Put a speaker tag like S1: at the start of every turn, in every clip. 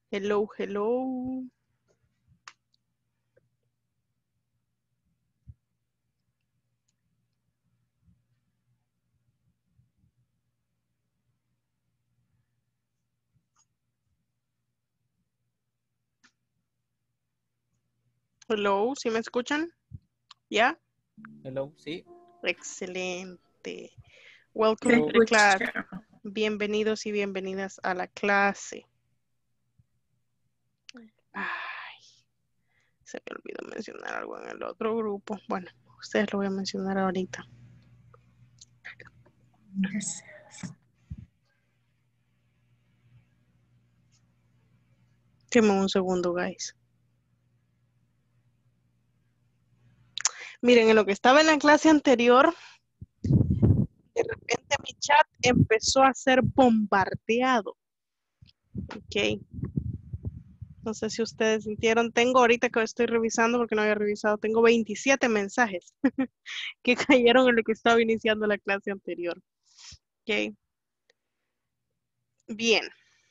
S1: Hello, hello. Hello, ¿sí me escuchan? ¿Ya?
S2: Hello, sí.
S1: Excelente. Welcome
S2: Hello.
S1: to the class. Bienvenidos y bienvenidas a la clase. Ay, se me olvidó mencionar algo en el otro grupo. Bueno, ustedes lo voy a mencionar ahorita. Deme un segundo, guys. Miren, en lo que estaba en la clase anterior, de repente mi chat empezó a ser bombardeado. Ok. No sé si ustedes sintieron. Tengo ahorita que estoy revisando, porque no había revisado, tengo 27 mensajes que cayeron en lo que estaba iniciando la clase anterior. Ok. Bien.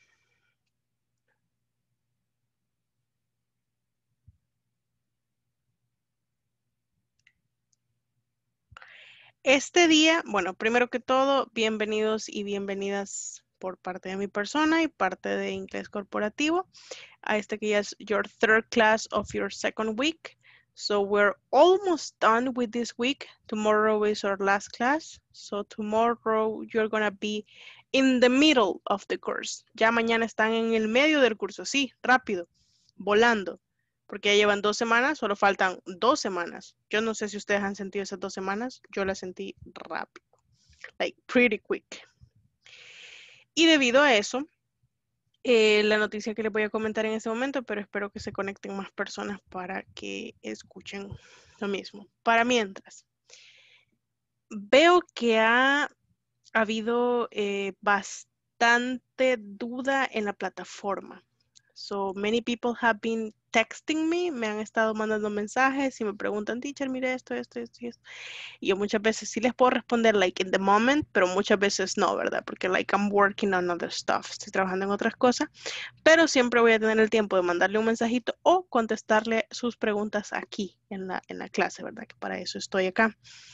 S1: Este día, bueno, primero que todo, bienvenidos y bienvenidas por parte de mi persona y parte de Inglés Corporativo a este que ya es your third class of your second week. So we're almost done with this week. Tomorrow is our last class. So tomorrow you're gonna be in the middle of the course. Ya mañana están en el medio del curso. Sí, rápido, volando. Porque ya llevan 2 semanas, solo faltan 2 semanas. Yo no sé si ustedes han sentido esas 2 semanas. Yo las sentí rápido. Like pretty quick. Y debido a eso, la noticia que les voy a comentar en este momento, pero espero que se conecten más personas para que escuchen lo mismo. Para mientras, veo que ha habido bastante duda en la plataforma. So many people have been texting me han estado mandando mensajes y me preguntan, teacher, mire esto, esto, esto y esto. Y yo muchas veces sí les puedo responder like in the moment, pero muchas veces no, ¿verdad? Porque like I'm working on other stuff, estoy trabajando en otras cosas, pero siempre voy a tener el tiempo de mandarle un mensajito o contestarle sus preguntas aquí en la clase, ¿verdad? Que para eso estoy acá.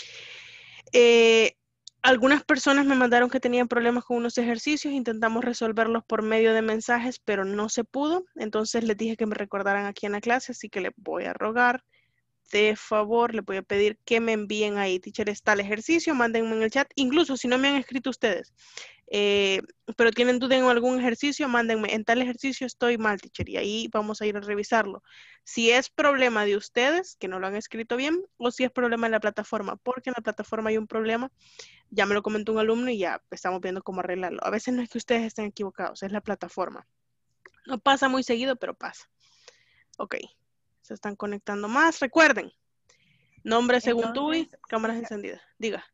S1: Algunas personas me mandaron que tenían problemas con unos ejercicios, intentamos resolverlos por medio de mensajes, pero no se pudo. Entonces les dije que me recordaran aquí en la clase, así que les voy a rogar de favor, les voy a pedir que me envíen ahí, teacher, está el ejercicio, mándenme en el chat, incluso si no me han escrito ustedes, pero tienen duda en algún ejercicio, mándenme, en tal ejercicio estoy mal, teacher, y ahí vamos a ir a revisarlo. Si es problema de ustedes, que no lo han escrito bien, o si es problema en la plataforma, porque en la plataforma hay un problema, ya me lo comentó un alumno y ya estamos viendo cómo arreglarlo. A veces no es que ustedes estén equivocados, es la plataforma. No pasa muy seguido, pero pasa. Ok, se están conectando más. Recuerden, nombre según tú y
S3: Entonces,
S1: cámaras
S3: teacher,
S1: encendidas. Diga.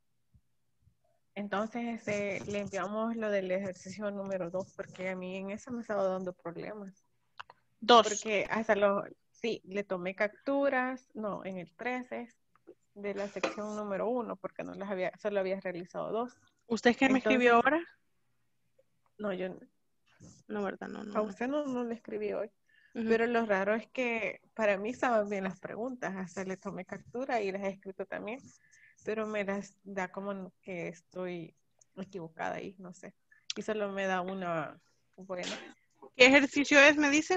S3: entonces le enviamos lo del ejercicio número 2 porque a mí en eso me estaba dando problemas.
S1: 2.
S3: Porque sí, le tomé capturas, no, en el 13 de la sección número 1 porque no las había, solo había realizado 2.
S1: ¿Usted es que me escribió
S3: Entonces,
S1: ahora?
S3: no, yo
S1: No, ¿verdad? No, no,
S3: a
S1: no.
S3: usted no le escribí hoy.
S1: Ujú.
S3: Pero lo raro es que para mí estaban bien las preguntas, hasta le tomé captura y las he escrito también, pero me las da como que estoy equivocada ahí, no sé. Y solo me da una buena.
S1: ¿Qué ejercicio es, me dice?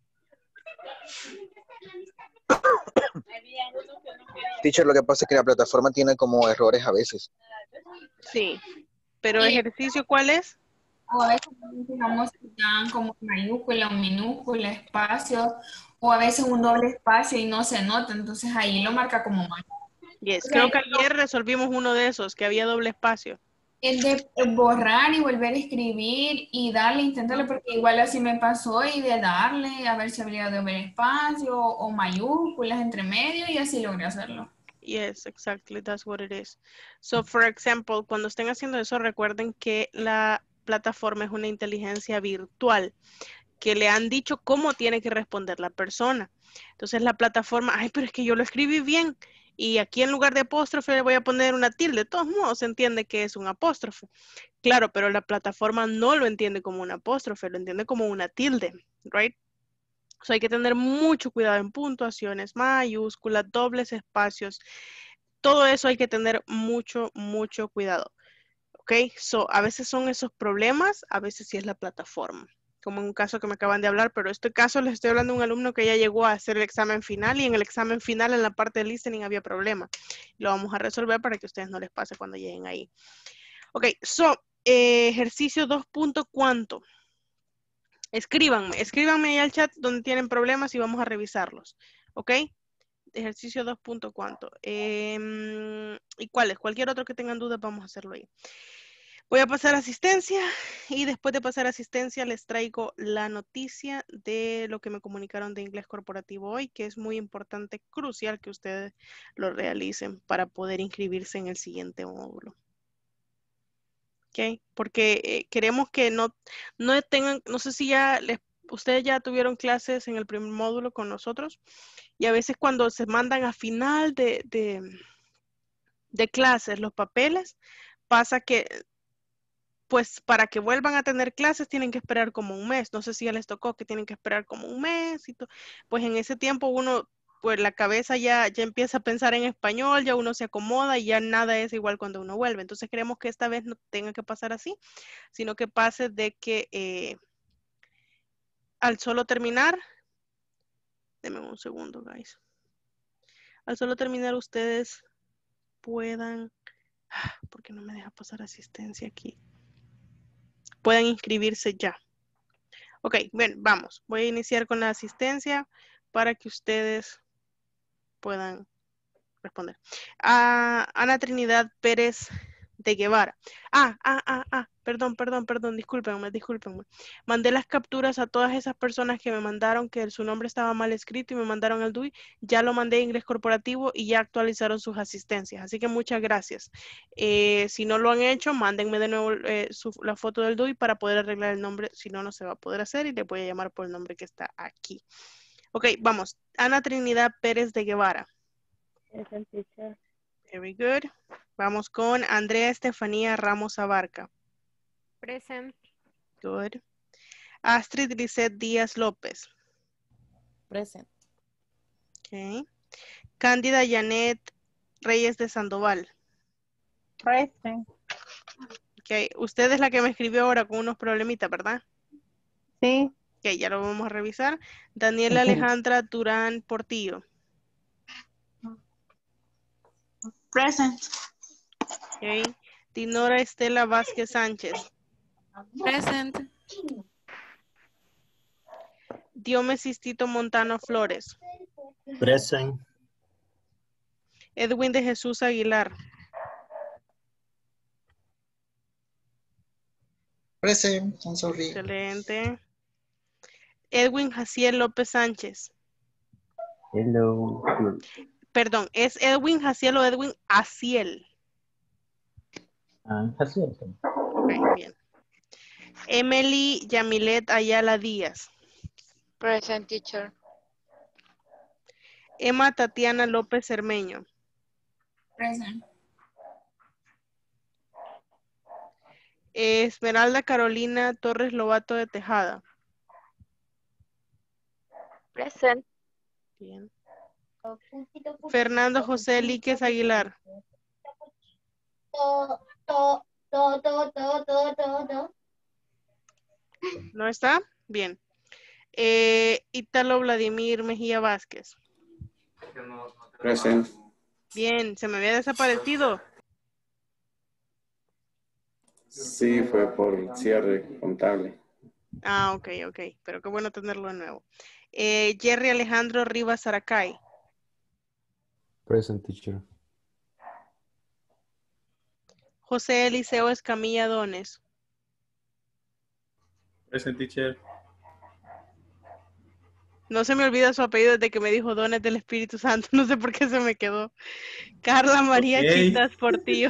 S4: Teacher, lo que pasa es que la plataforma tiene como errores a veces.
S1: Sí. ¿Pero
S5: Y
S1: ejercicio cuál es?
S5: o a veces, digamos, dan como mayúscula o minúscula, espacio, o a veces un doble espacio y no se nota, entonces ahí lo marca como mal.
S1: Yes.
S5: O sea,
S1: Creo que ayer resolvimos uno de esos, que había doble espacio.
S5: el de borrar y volver a escribir y darle, intentarle, porque igual así me pasó, y de darle, a ver si habría doble espacio o mayúsculas entre medio, y así logré hacerlo.
S1: Yes, exactly, that's what it is. So, for example, cuando estén haciendo eso, recuerden que la plataforma es una inteligencia virtual, que le han dicho cómo tiene que responder la persona. Entonces la plataforma, ay, pero es que yo lo escribí bien. Y aquí en lugar de apóstrofe le voy a poner una tilde. De todos modos se entiende que es un apóstrofe. Claro, pero la plataforma no lo entiende como un apóstrofe, lo entiende como una tilde, right? So hay que tener mucho cuidado en puntuaciones, mayúsculas, dobles espacios. Todo eso hay que tener mucho, mucho cuidado. ¿Ok? So, a veces son esos problemas, a veces sí es la plataforma. Como en un caso que me acaban de hablar, pero este caso les estoy hablando de un alumno que ya llegó a hacer el examen final y en el examen final en la parte de listening había problema. Lo vamos a resolver para que a ustedes no les pase cuando lleguen ahí. Ok, so, ejercicio 2. ¿Cuánto? Escríbanme ahí al chat donde tienen problemas y vamos a revisarlos. ¿Ok? Ejercicio 2. ¿Cuánto? ¿Y cuáles? Cualquier otro que tengan dudas vamos a hacerlo ahí. Voy a pasar asistencia y después de pasar asistencia les traigo la noticia de lo que me comunicaron de inglés corporativo hoy, que es muy importante, crucial que ustedes lo realicen para poder inscribirse en el siguiente módulo. ¿Ok? Porque queremos que no tengan, no sé si ustedes ya tuvieron clases en el primer módulo con nosotros y a veces cuando se mandan a final de clases los papeles, pasa que pues para que vuelvan a tener clases tienen que esperar como un mes. No sé si ya les tocó que tienen que esperar como un mes y todo. Pues en ese tiempo uno, pues la cabeza ya empieza a pensar en español, ya uno se acomoda y ya nada es igual cuando uno vuelve. Entonces queremos que esta vez no tenga que pasar así, sino que pase de que al solo terminar, denme un segundo, guys. Al solo terminar ustedes puedan, porque no me deja pasar asistencia aquí, puedan inscribirse ya. Ok, bien, vamos. Voy a iniciar con la asistencia para que ustedes puedan responder. Ana Trinidad Pérez de Guevara. Perdón, discúlpenme. Mandé las capturas a todas esas personas que me mandaron que su nombre estaba mal escrito y me mandaron el DUI. Ya lo mandé a inglés corporativo y ya actualizaron sus asistencias. Así que muchas gracias. Si no lo han hecho, mándenme de nuevo la foto del DUI para poder arreglar el nombre. Si no, no se va a poder hacer y le voy a llamar por el nombre que está aquí. Ok, vamos. Ana Trinidad Pérez de Guevara.
S2: Present, teacher.
S1: Very good. Vamos con Andrea Estefanía Ramos Abarca.
S6: Present.
S1: Good. Astrid Lisset Díaz López.
S3: Present.
S1: Okay. Cándida Janet Reyes de Sandoval.
S2: Present.
S1: Okay. Usted es la que me escribió ahora con unos problemitas, ¿verdad?
S2: Sí.
S1: Ok, ya lo vamos a revisar. Daniela Alejandra Durán Portillo.
S5: Present.
S1: Okay. Dinora Estela Vázquez Sánchez.
S6: Present.
S1: Diomedes Tito Montano Flores.
S7: Present.
S1: Edwin de Jesús Aguilar.
S8: Present, I'm sorry.
S1: Excelente. Edwin Jaciel López Sánchez.
S7: Hello.
S1: Perdón, ¿es Edwin Jaciel o Edwin Aciel?
S7: Así es.
S1: Ok, bien. Emily Yamilet Ayala Díaz.
S9: Present, teacher.
S1: Emma Tatiana López Cermeño.
S5: Present.
S1: Esmeralda Carolina Torres Lobato de Tejada.
S9: Present.
S1: Bien. Fernando José Líquez Aguilar. ¿No está? Bien. Ítalo Vladimir Mejía Vázquez.
S10: Present.
S1: Bien, se me había desaparecido.
S10: Sí, fue por cierre contable.
S1: Ok, pero qué bueno tenerlo de nuevo. Jerry Alejandro Rivas Aracay.
S11: Present, teacher.
S1: José Eliseo Escamilla Dones.
S10: Present, teacher.
S1: No se me olvida su apellido desde que me dijo Dones del Espíritu Santo. No sé por qué se me quedó. Carla María Chitas Portillo.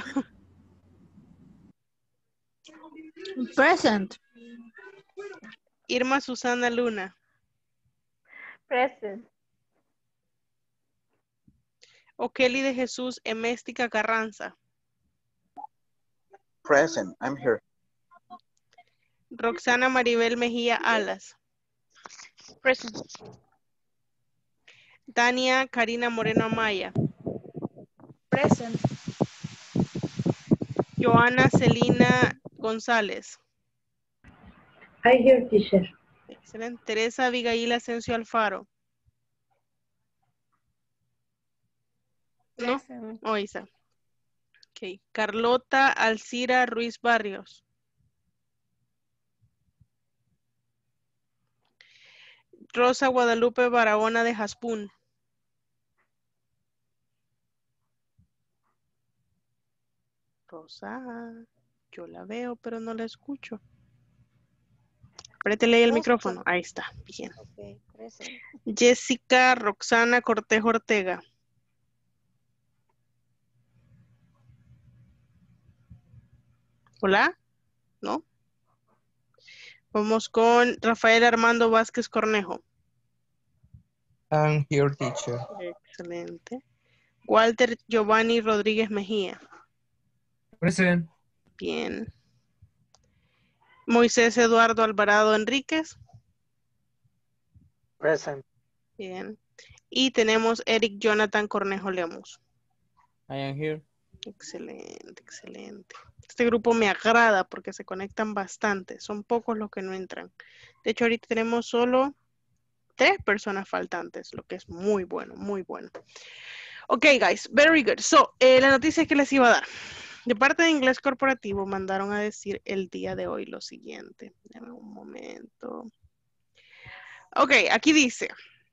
S2: Present.
S1: Irma Susana Luna.
S2: Present.
S1: O'Kelly de Jesús Eméstica Carranza.
S4: Present. I'm here.
S1: Roxana Maribel Mejía Alas.
S9: Present.
S1: Tania Karina Moreno Amaya.
S5: Present.
S1: Joana Celina González.
S12: I hear, teacher.
S1: Excelente. Teresa Abigail Asensio Alfaro. ¿No?
S3: Present.
S1: O Isa. Ok. Carlota Alcira Ruiz Barrios. Rosa Guadalupe Barahona de Jaspún. Rosa, yo la veo, pero no la escucho. Apriétele ahí el micrófono. Ahí está, bien.
S9: Okay, present.
S1: Jessica Roxana Cortejo Ortega. Hola, ¿no? Vamos con Rafael Armando Vázquez Cornejo.
S13: I'm here, teacher.
S1: Excelente. Walter Giovanni Rodríguez Mejía.
S13: Present.
S1: Bien. Moisés Eduardo Alvarado Enríquez.
S8: Present.
S1: Bien. Y tenemos Eric Jonathan Cornejo Lemus.
S13: I am here.
S1: Excelente, excelente. Este grupo me agrada porque se conectan bastante. Son pocos los que no entran. De hecho, ahorita tenemos solo 3 personas faltantes, lo que es muy bueno, muy bueno. Ok, guys, very good. So, la noticia que les iba a dar. De parte de Inglés Corporativo, mandaron a decir el día de hoy lo siguiente. Dame un momento. Ok, aquí dice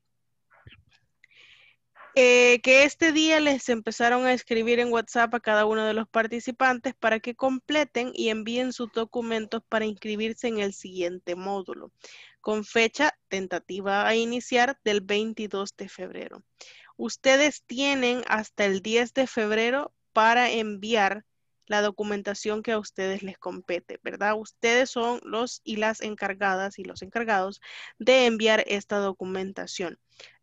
S1: que este día les empezaron a escribir en WhatsApp a cada uno de los participantes para que completen y envíen sus documentos para inscribirse en el siguiente módulo, con fecha tentativa a iniciar del 22 de febrero. Ustedes tienen hasta el 10 de febrero para enviar la documentación que a ustedes les compete, ¿verdad? Ustedes son los y las encargadas y los encargados de enviar esta documentación.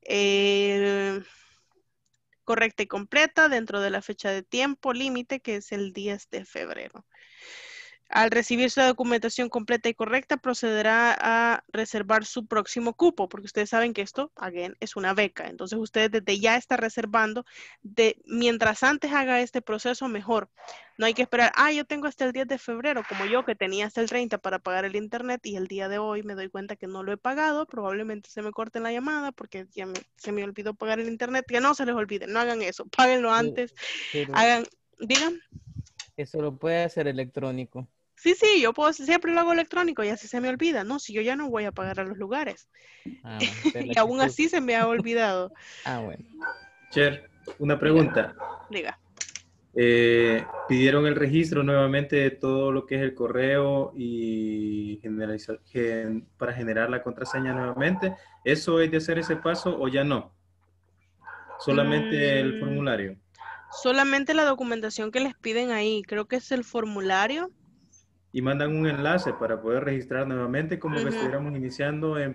S1: Correcta y completa dentro de la fecha de tiempo límite que es el 10 de febrero. Al recibir su documentación completa y correcta, procederá a reservar su próximo cupo, porque ustedes saben que esto, again, es una beca. Entonces, ustedes desde ya están reservando, mientras antes haga este proceso, mejor. No hay que esperar, yo tengo hasta el 10 de febrero, como yo, que tenía hasta el 30 para pagar el internet, y el día de hoy me doy cuenta que no lo he pagado. Probablemente se me corte la llamada, porque ya se me olvidó pagar el internet. Que no se les olvide, no hagan eso, páguenlo antes.
S13: Pero
S1: Digan.
S13: eso lo puede hacer electrónico.
S1: Sí, yo siempre lo hago electrónico y así se me olvida. No, si yo ya no voy a pagar a los lugares.
S13: Bueno,
S1: y aún así se me ha olvidado.
S13: Bueno.
S10: Cher, una pregunta.
S1: Diga.
S10: Pidieron el registro nuevamente de todo lo que es el correo y para generar la contraseña nuevamente. ¿Eso es de hacer ese paso o ya no? Solamente el formulario.
S1: Solamente la documentación que les piden ahí. Creo que es el formulario.
S10: Y mandan un enlace para poder registrar nuevamente como que estuviéramos iniciando en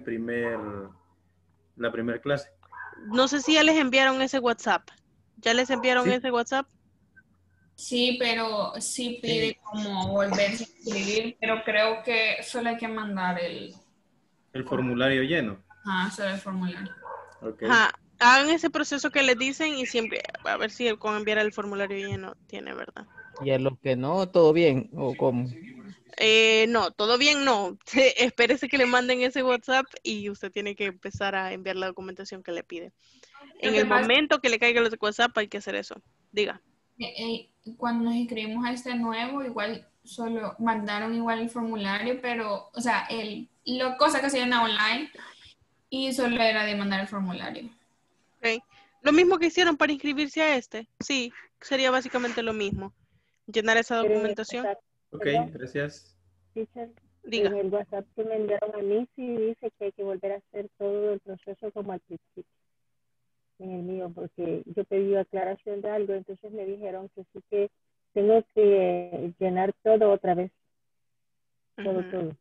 S10: la primera clase.
S1: No sé si ya les enviaron ese WhatsApp. ¿Ya les enviaron ese WhatsApp?
S5: Sí, pero sí pide como volverse a inscribir, pero creo que solo hay que mandar el
S10: formulario lleno.
S5: Solo el formulario.
S10: Okay.
S1: Hagan ese proceso que les dicen y siempre, a ver si con enviar el formulario lleno tiene, ¿verdad?
S13: Y a los que no, todo bien, ¿o cómo?
S1: No, todo bien, no. Espérese que le manden ese WhatsApp y usted tiene que empezar a enviar la documentación que le pide. En el momento que le caiga el WhatsApp hay que hacer eso. Diga.
S5: Cuando nos inscribimos a este nuevo, igual solo mandaron igual el formulario, pero, o sea, la cosa que se llena online y solo era de mandar el formulario.
S1: Okay. Lo mismo que hicieron para inscribirse a este. Sí, sería básicamente lo mismo. Llenar esa documentación.
S10: Ok, gracias.
S2: Teacher,
S1: Diga.
S2: en el WhatsApp que me enviaron a mí sí dice que hay que volver a hacer todo el proceso como al principio. En el mío, porque yo pedí aclaración de algo, entonces me dijeron que sí que tengo que llenar todo otra vez. Todo.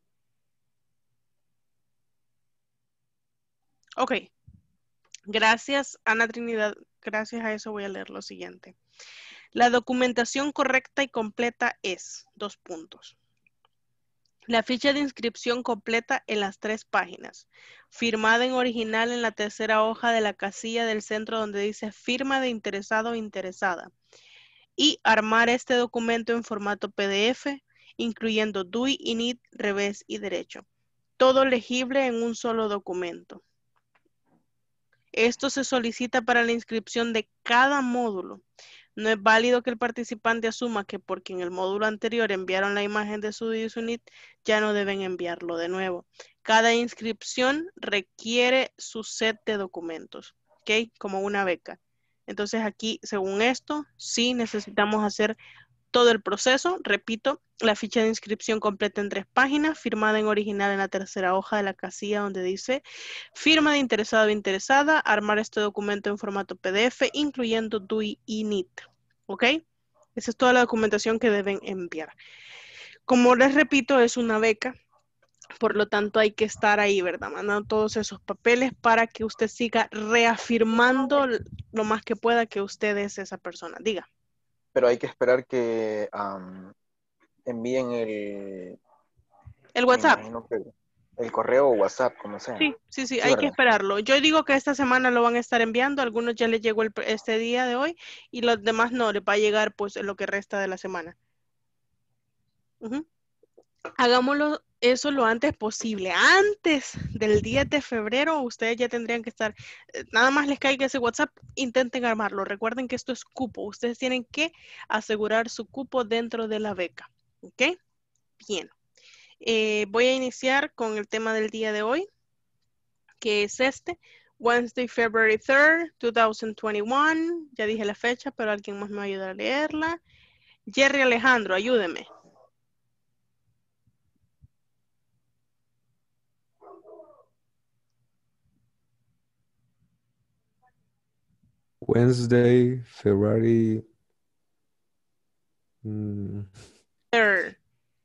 S1: Ok. Gracias, Ana Trinidad gracias a eso voy a leer lo siguiente. La documentación correcta y completa es, 2 puntos. La ficha de inscripción completa en las 3 páginas, firmada en original en la tercera hoja de la casilla del centro donde dice firma de interesado o interesada, y armar este documento en formato PDF, incluyendo DUI, INIT, revés y derecho. Todo legible en un solo documento. Esto se solicita para la inscripción de cada módulo. No es válido que el participante asuma que porque en el módulo anterior enviaron la imagen de su DUI ya no deben enviarlo de nuevo. Cada inscripción requiere su set de documentos, ¿ok? Como una beca. Entonces aquí, según esto, sí necesitamos hacer todo el proceso. Repito, la ficha de inscripción completa en 3 páginas, firmada en original en la tercera hoja de la casilla donde dice firma de interesado o interesada, armar este documento en formato PDF, incluyendo DUI y NIT. ¿Ok? Esa es toda la documentación que deben enviar. Como les repito, es una beca, por lo tanto hay que estar ahí, ¿verdad? Mandando todos esos papeles para que usted siga reafirmando lo más que pueda que usted es esa persona. Diga.
S4: Pero hay que esperar que envíen
S1: el WhatsApp.
S4: Me imagino que el correo o WhatsApp, como sea.
S1: Sí, hay que esperarlo. Yo digo que esta semana lo van a estar enviando, algunos ya les llegó este día de hoy y los demás no, les va a llegar pues en lo que resta de la semana. Hagámoslo eso lo antes posible. Antes del 10 de febrero, ustedes ya tendrían que estar, nada más les caiga ese WhatsApp, intenten armarlo. Recuerden que esto es cupo. Ustedes tienen que asegurar su cupo dentro de la beca. ¿Ok? Bien. Voy a iniciar con el tema del día de hoy, que es este. Wednesday, February 3rd, 2021. Ya dije la fecha, pero alguien más me va a ayudar a leerla. Jerry Alejandro, ayúdeme.
S11: Wednesday, February
S1: 3rd.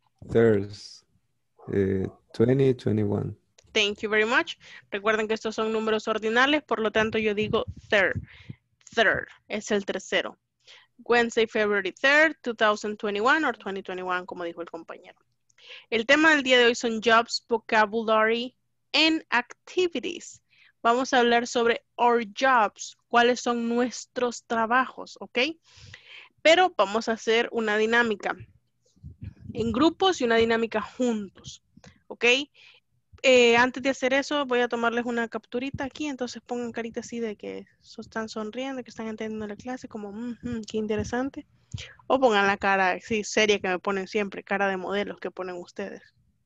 S11: 2021.
S1: Thank you very much. Recuerden que estos son números ordinales, por lo tanto yo digo third. Third es el tercero. Wednesday, February 3rd, 2021 or 2021, como dijo el compañero. El tema del día de hoy son jobs, vocabulary, and activities. Vamos a hablar sobre our jobs, cuáles son nuestros trabajos, ¿ok? Pero vamos a hacer una dinámica en grupos y una dinámica juntos, ¿ok? Antes de hacer eso, voy a tomarles una capturita aquí, entonces pongan carita así de que están sonriendo, que están entendiendo la clase, como, qué interesante. O pongan la cara así, seria que me ponen siempre, cara de modelos que ponen ustedes.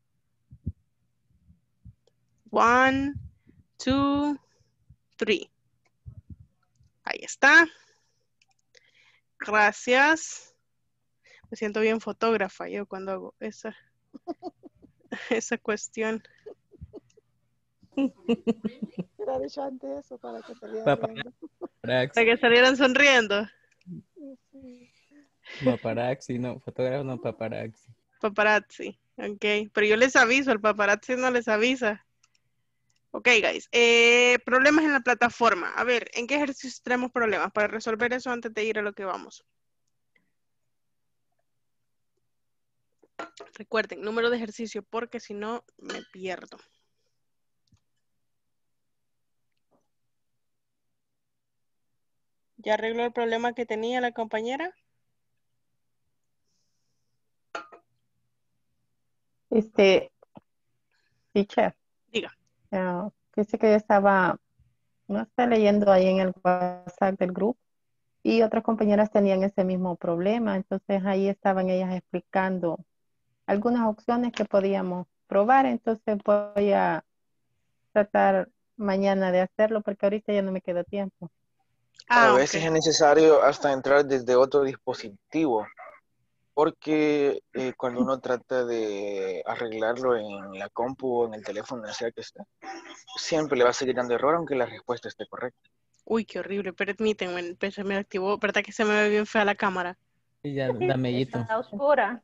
S1: 1, 2, 3. Ahí está. Gracias. Me siento bien fotógrafa yo cuando hago esa cuestión.
S14: Hubiera dicho antes eso para que salieran riendo.
S1: Para que salieran sonriendo.
S13: Paparazzi, no, fotógrafo no, paparazzi.
S1: Paparazzi, ok. Pero yo les aviso, el paparazzi no les avisa. Ok, guys. Problemas en la plataforma. A ver, ¿en qué ejercicios tenemos problemas? Para resolver eso antes de ir a lo que vamos. Recuerden, número de ejercicio, porque si no, me pierdo. ¿Ya arregló el problema que tenía la compañera?
S2: Teacher.
S1: Diga.
S2: Dice que yo estaba, no está leyendo ahí en el WhatsApp del grupo y otras compañeras tenían ese mismo problema, entonces ahí estaban ellas explicando algunas opciones que podíamos probar, entonces voy a tratar mañana de hacerlo porque ahorita ya no me queda tiempo.
S4: A veces es necesario hasta entrar desde otro dispositivo, porque cuando uno trata de arreglarlo en la compu o en el teléfono, sea que esté, siempre le va a seguir dando error aunque la respuesta esté correcta.
S1: Uy, qué horrible, permítanme, se me activó, ¿verdad que se me ve bien fea la cámara?
S13: Y ya, damellito.
S9: Está oscura.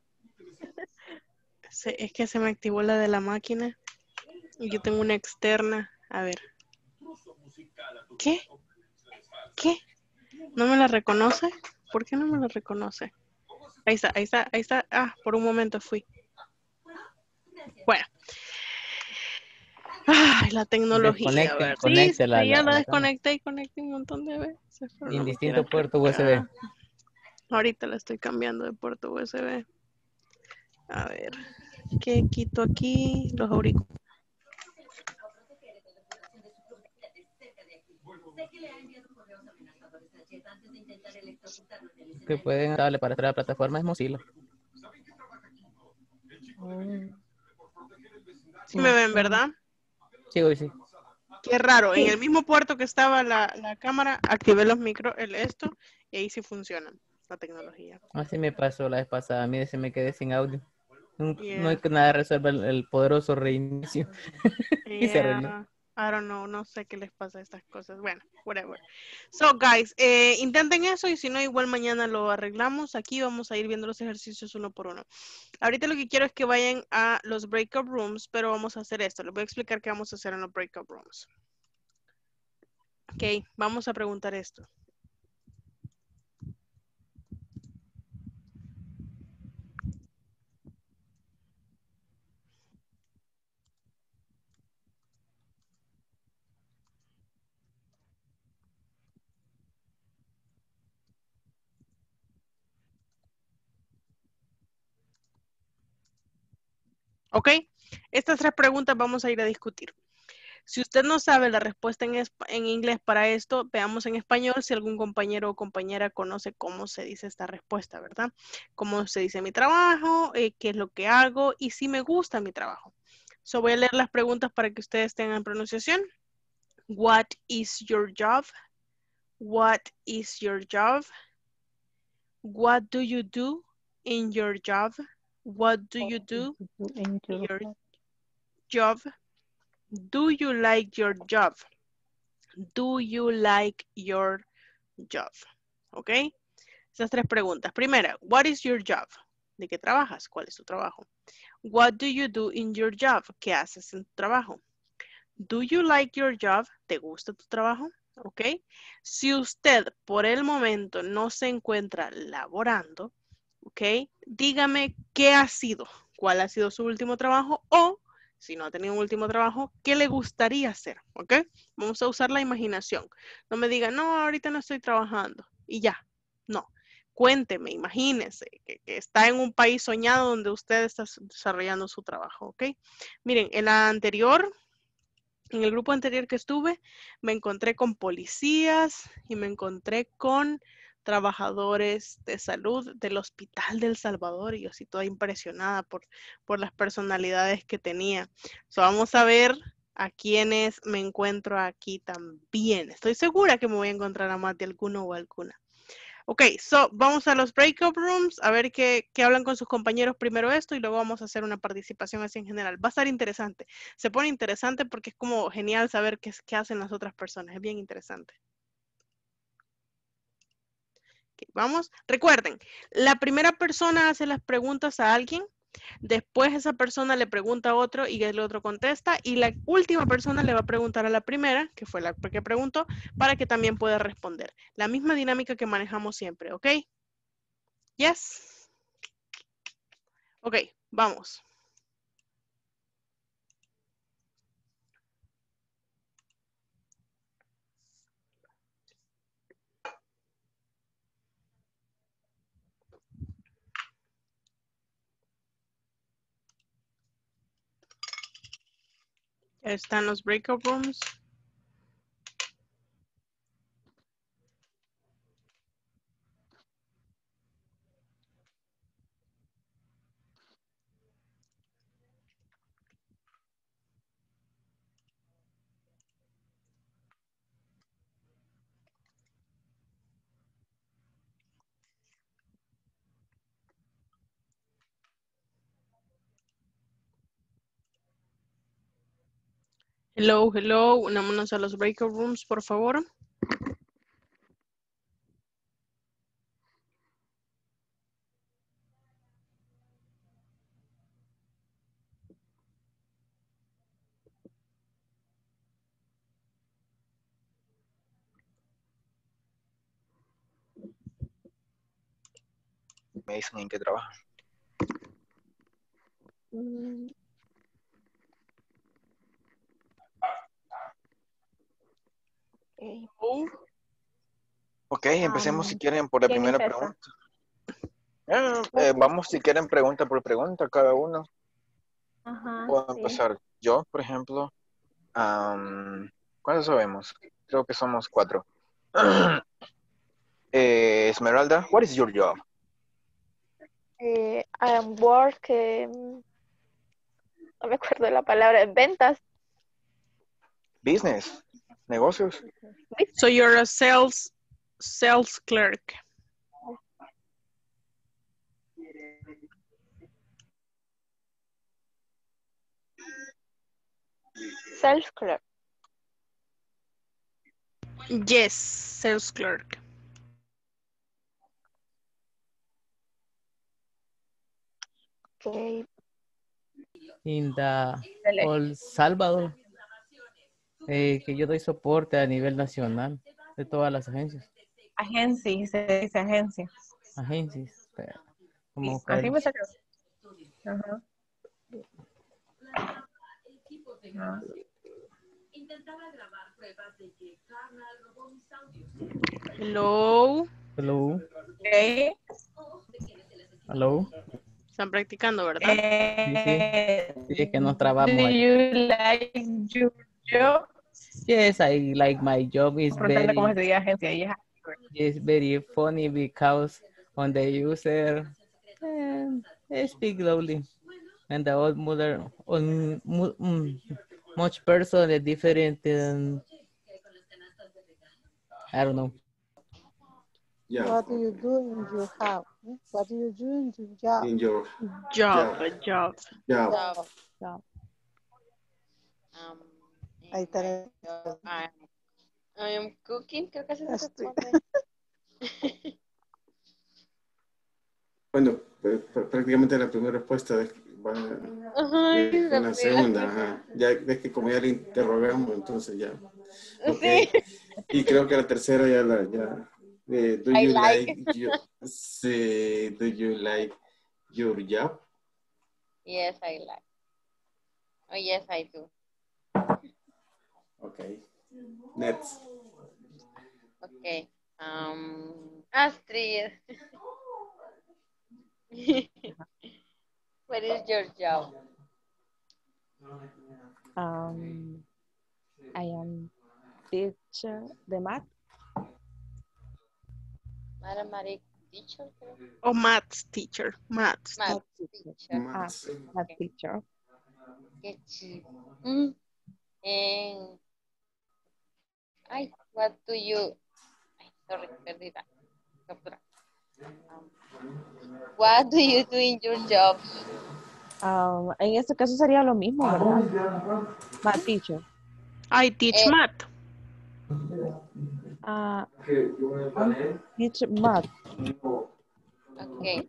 S1: Es que se me activó la de la máquina y yo tengo una externa. A ver. ¿Qué? ¿No me la reconoce? ¿Por qué no me la reconoce? Ahí está, ahí está, ahí está. Ah, por un momento fui. Bueno. Ay, la tecnología, ¿verdad? Sí,
S13: Desconecte la,
S1: sí, ya
S13: la,
S1: la
S13: la cámara.
S1: desconecté y conecté un montón de veces, pero no me quiere
S13: Indistinto puerto USB.
S1: aceptar. Ahorita la estoy cambiando de puerto USB. A ver, ¿qué quito aquí? Los auriculares.
S13: Que pueden darle para entrar a la plataforma es Mozilla.
S1: Sí me ven, ¿verdad?
S13: Sí, hoy sí.
S1: Qué raro, en
S5: Sí.
S1: el mismo puerto que estaba la cámara, activé los micros, esto, y ahí sí funciona la tecnología.
S13: Así me pasó la vez pasada. A mí se me quedé sin audio. No hay
S1: Yeah.
S13: que nada resuelva el poderoso reinicio. Y se arruinó.
S1: Yeah, I don't know, no sé qué les pasa a estas cosas. Bueno, whatever. So, guys, intenten eso y si no, igual mañana lo arreglamos. Aquí vamos a ir viendo los ejercicios uno por uno. Ahorita lo que quiero es que vayan a los breakout rooms, pero vamos a hacer esto. Les voy a explicar qué vamos a hacer en los breakout rooms. Ok, vamos a preguntar esto. Ok, estas 3 preguntas vamos a ir a discutir. Si usted no sabe la respuesta en inglés para esto, veamos en español si algún compañero o compañera conoce cómo se dice esta respuesta, ¿verdad? Cómo se dice mi trabajo, qué es lo que hago y si me gusta mi trabajo. So voy a leer las preguntas para que ustedes tengan pronunciación. What is your job? What is your job? What do you do in your job? What do you do in your job? Do you like your job? Do you like your job? ¿Ok? Esas 3 preguntas. Primera, what is your job? ¿De qué trabajas? ¿Cuál es tu trabajo? What do you do in your job? ¿Qué haces en tu trabajo? Do you like your job? ¿Te gusta tu trabajo? ¿Ok? Si usted por el momento no se encuentra laborando, ¿ok? Dígame qué ha sido, cuál ha sido su último trabajo o si no ha tenido un último trabajo, ¿qué le gustaría hacer? ¿Ok? Vamos a usar la imaginación. No me diga, no, ahorita no estoy trabajando y ya. No. Cuénteme, imagínese que está en un país soñado donde usted está desarrollando su trabajo, ¿ok? Miren, en el grupo anterior que estuve, me encontré con policías y me encontré con trabajadores de salud del Hospital del Salvador y yo así toda impresionada por las personalidades que tenía. So, vamos a ver a quienes me encuentro aquí también. Estoy segura que me voy a encontrar a más de alguno o alguna. Ok, so vamos a los breakout rooms a ver qué hablan con sus compañeros primero esto y luego vamos a hacer una participación así en general. Va a estar interesante. Se pone interesante porque es como genial saber qué hacen las otras personas. Es bien interesante. Okay, vamos. Recuerden, la primera persona hace las preguntas a alguien. Después esa persona le pregunta a otro y el otro contesta y la última persona le va a preguntar a la primera, que fue la que preguntó, para que también pueda responder. La misma dinámica que manejamos siempre, ¿ok? Yes. Ok, vamos. Están los breakout rooms. Hello, hello. Unámonos a los breakout rooms, por favor.
S4: me dicen en qué trabajan.
S9: Mm, ok.
S4: Ok, empecemos si quieren por la
S9: ¿Quién
S4: primera
S9: empieza?
S4: pregunta. Vamos si quieren pregunta por pregunta cada uno.
S9: Ajá,
S4: Puedo
S9: sí.
S4: empezar yo, por ejemplo. ¿Cuántos sabemos? Creo que somos 4. Esmeralda, what is your job?
S9: I am work, no me acuerdo la palabra, ventas.
S4: Business, negocios.
S1: So you're a sales clerk.
S9: Sales clerk.
S1: Yes, sales clerk.
S9: Okay.
S13: In the
S9: Dale.
S13: El Salvador, que yo doy soporte a nivel nacional de todas las agencias.
S3: Agencia, se dice agencia.
S13: Agencias, como
S3: Sí, así
S13: buscar.
S3: me salió. Ajá. Ah.
S1: Hello.
S13: Hello.
S3: Okay.
S13: Hello.
S1: Están practicando, ¿verdad?
S13: Sí, es que nos
S3: Do
S13: trabamos ahí.
S3: you like your job?
S13: Yes, I like my job. It's
S3: Preguntarle cómo se
S13: very,
S3: dice agencia. Y
S13: it's very funny because on the user speak loudly and the old mother on much person is different. I don't know.
S15: Yeah.
S14: What do you do in your house? What do you do in your job?
S15: In your
S1: Job.
S15: job.
S14: Job. Ahí está.
S9: I am cooking, creo que se responde.
S15: Bueno, prácticamente la primera respuesta va
S9: Ay,
S15: con la segunda. Ajá. Ya ves que como ya le interrogamos, entonces ya. Okay.
S9: Sí.
S15: Y creo que la tercera ya do
S9: I
S15: you
S9: like.
S15: do you like your job?
S9: Yes, I like. Oh, yes, I do.
S15: Okay. Next.
S9: Okay. Astrid. What is your job?
S16: I am teacher de math.
S9: Mathematics teacher, creo.
S1: Oh, maths teacher. Maths.
S9: Math teacher.
S15: Maths.
S16: Math teacher.
S9: Qué chido. And, what do you... sorry, perdida. Captura. What do you do in your job?
S16: En este caso sería lo mismo, ¿verdad? Math teacher.
S1: I teach math.
S16: Teach math.
S9: Okay.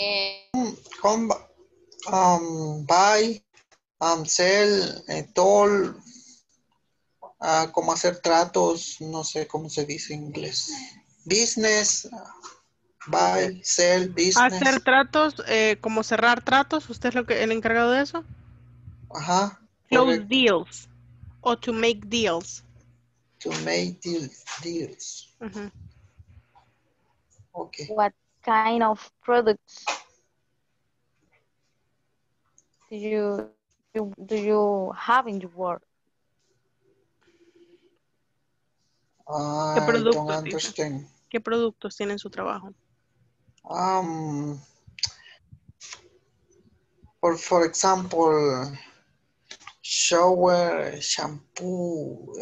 S8: Buy, sell, toll, cómo hacer tratos, no sé cómo se dice en inglés. Business, buy, sell, business.
S1: Hacer tratos, como cerrar tratos, ¿usted es el encargado de eso?
S8: Ajá.
S1: Close
S8: Correcto.
S1: deals. O to make deals.
S8: To make deals. Okay.
S9: What kind of products do you have in your work?
S1: ¿Qué
S8: I
S1: productos
S8: don't
S1: tiene?
S8: understand.
S1: ¿Qué productos tiene en su trabajo?
S8: For example, shower, shampoo,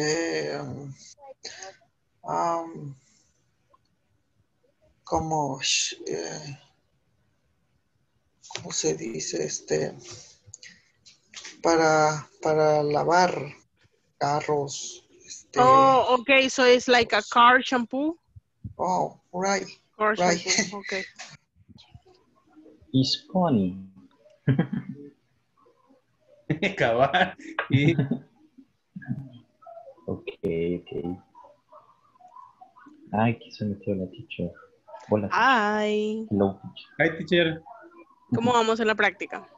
S8: como, ¿cómo se dice? Para lavar carros.
S1: Oh, okay, so it's like a car shampoo?
S8: Oh, right.
S1: Car
S8: Right.
S1: shampoo, okay.
S7: It's funny.
S10: Cabal.
S7: Okay. Ay, que se metió la teacher.
S17: Hola.
S1: Hi.
S17: Hello.
S10: Hi, teacher.
S1: ¿Cómo vamos en la práctica?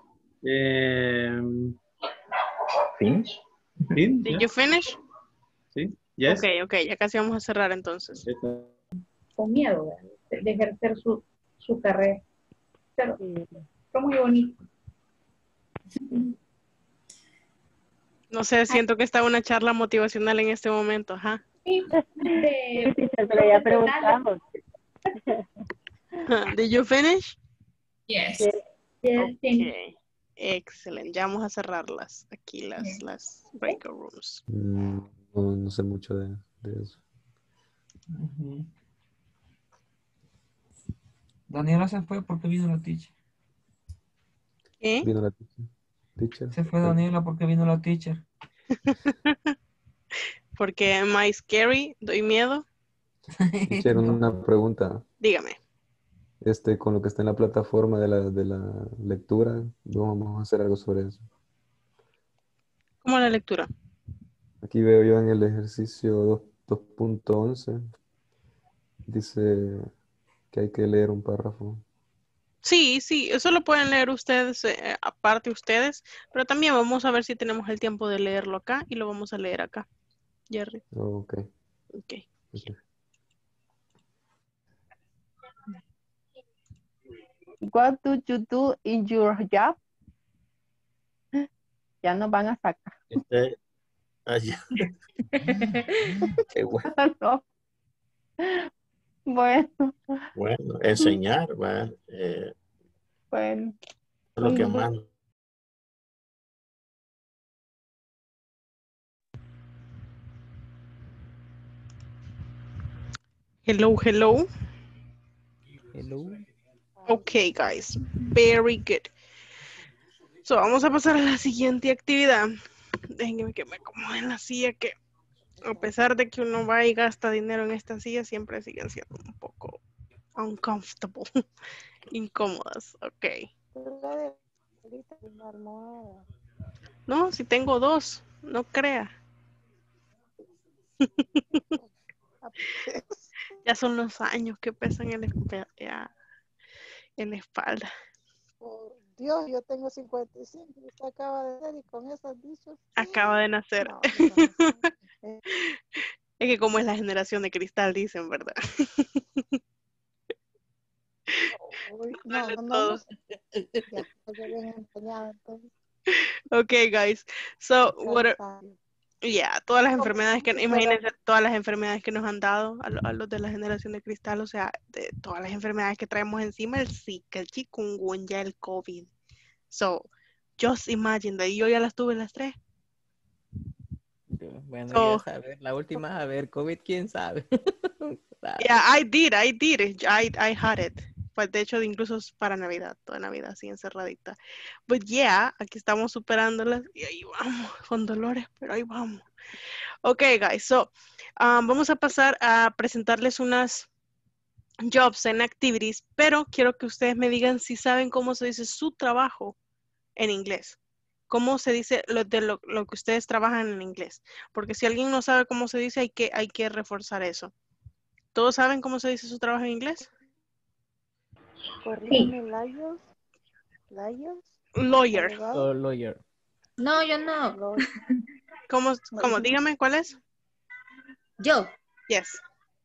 S17: Finish?
S10: ¿Fin?
S1: Did you finish?
S10: Sí. Yes.
S1: Ok, ya casi vamos a cerrar entonces.
S12: Con miedo de ejercer su carrera. Pero fue muy bonito.
S1: No sé, siento que está una charla motivacional en este momento, ajá.
S2: Sí, pero ya preguntamos.
S1: Did you finish?
S5: Yes.
S1: Ok, excelente. Ya vamos a cerrarlas aquí, las breakout rooms.
S11: No sé mucho de eso.
S18: Daniela se fue porque vino la teacher.
S1: ¿Qué?
S11: Vino la teacher.
S18: Se fue Daniela porque vino la teacher.
S1: Porque am I scary? ¿Doy miedo?
S11: Teacher, una pregunta.
S1: Dígame.
S11: Con lo que está en la plataforma de la lectura, vamos a hacer algo sobre eso.
S1: ¿Cómo la lectura?
S11: Aquí veo yo en el ejercicio 2.11, dice que hay que leer un párrafo.
S1: Sí, eso lo pueden leer ustedes, aparte ustedes, pero también vamos a ver si tenemos el tiempo de leerlo acá y lo vamos a leer acá, Jerry.
S11: Oh, ok.
S2: What do you do in your job? Ya nos van a sacar.
S17: Qué bueno.
S2: No. Bueno.
S17: Bueno, enseñar, va.
S2: Bueno.
S17: Lo que más.
S1: Hello.
S13: Hello.
S1: Okay, guys. Very good. So, vamos a pasar a la siguiente actividad. Déjenme que me acomode en la silla, que a pesar de que uno va y gasta dinero en esta silla, siempre siguen siendo un poco uncomfortable, incómodas. Ok. No, si tengo dos, no crea. Ya son los años que pesan en la espalda.
S14: Por Dios, yo tengo 55 y usted acaba de ver y con esos dichos.
S1: Acaba de nacer.
S14: No.
S1: Es que como es la generación de cristal, dicen, ¿verdad?
S14: No. Ya estoy bien empeñada entonces.
S1: Okay, guys. So, todas las enfermedades imagínense todas las enfermedades que nos han dado a los de la generación de cristal, o sea, de todas las enfermedades que traemos encima, el Zika, el chikungunya, el COVID. So, just imagine that yo ya las tuve las tres.
S13: Bueno, ya saber, la última, a ver, COVID, ¿quién sabe?
S1: Yeah, I did. I had it. Pues de hecho, incluso para Navidad, toda Navidad así encerradita. But yeah, aquí estamos superándolas y ahí vamos, con dolores, pero ahí vamos. Ok, guys, so, vamos a pasar a presentarles unas jobs and activities, pero quiero que ustedes me digan si saben cómo se dice su trabajo en inglés. ¿Cómo se dice lo que ustedes trabajan en inglés? Porque si alguien no sabe cómo se dice, hay que reforzar eso. ¿Todos saben cómo se dice su trabajo en inglés?
S14: Corrígeme,
S1: Lawyer.
S13: Lawyer.
S16: No, yo no.
S1: ¿Cómo? Dígame, ¿cuál es?
S16: Yo.
S1: Yes.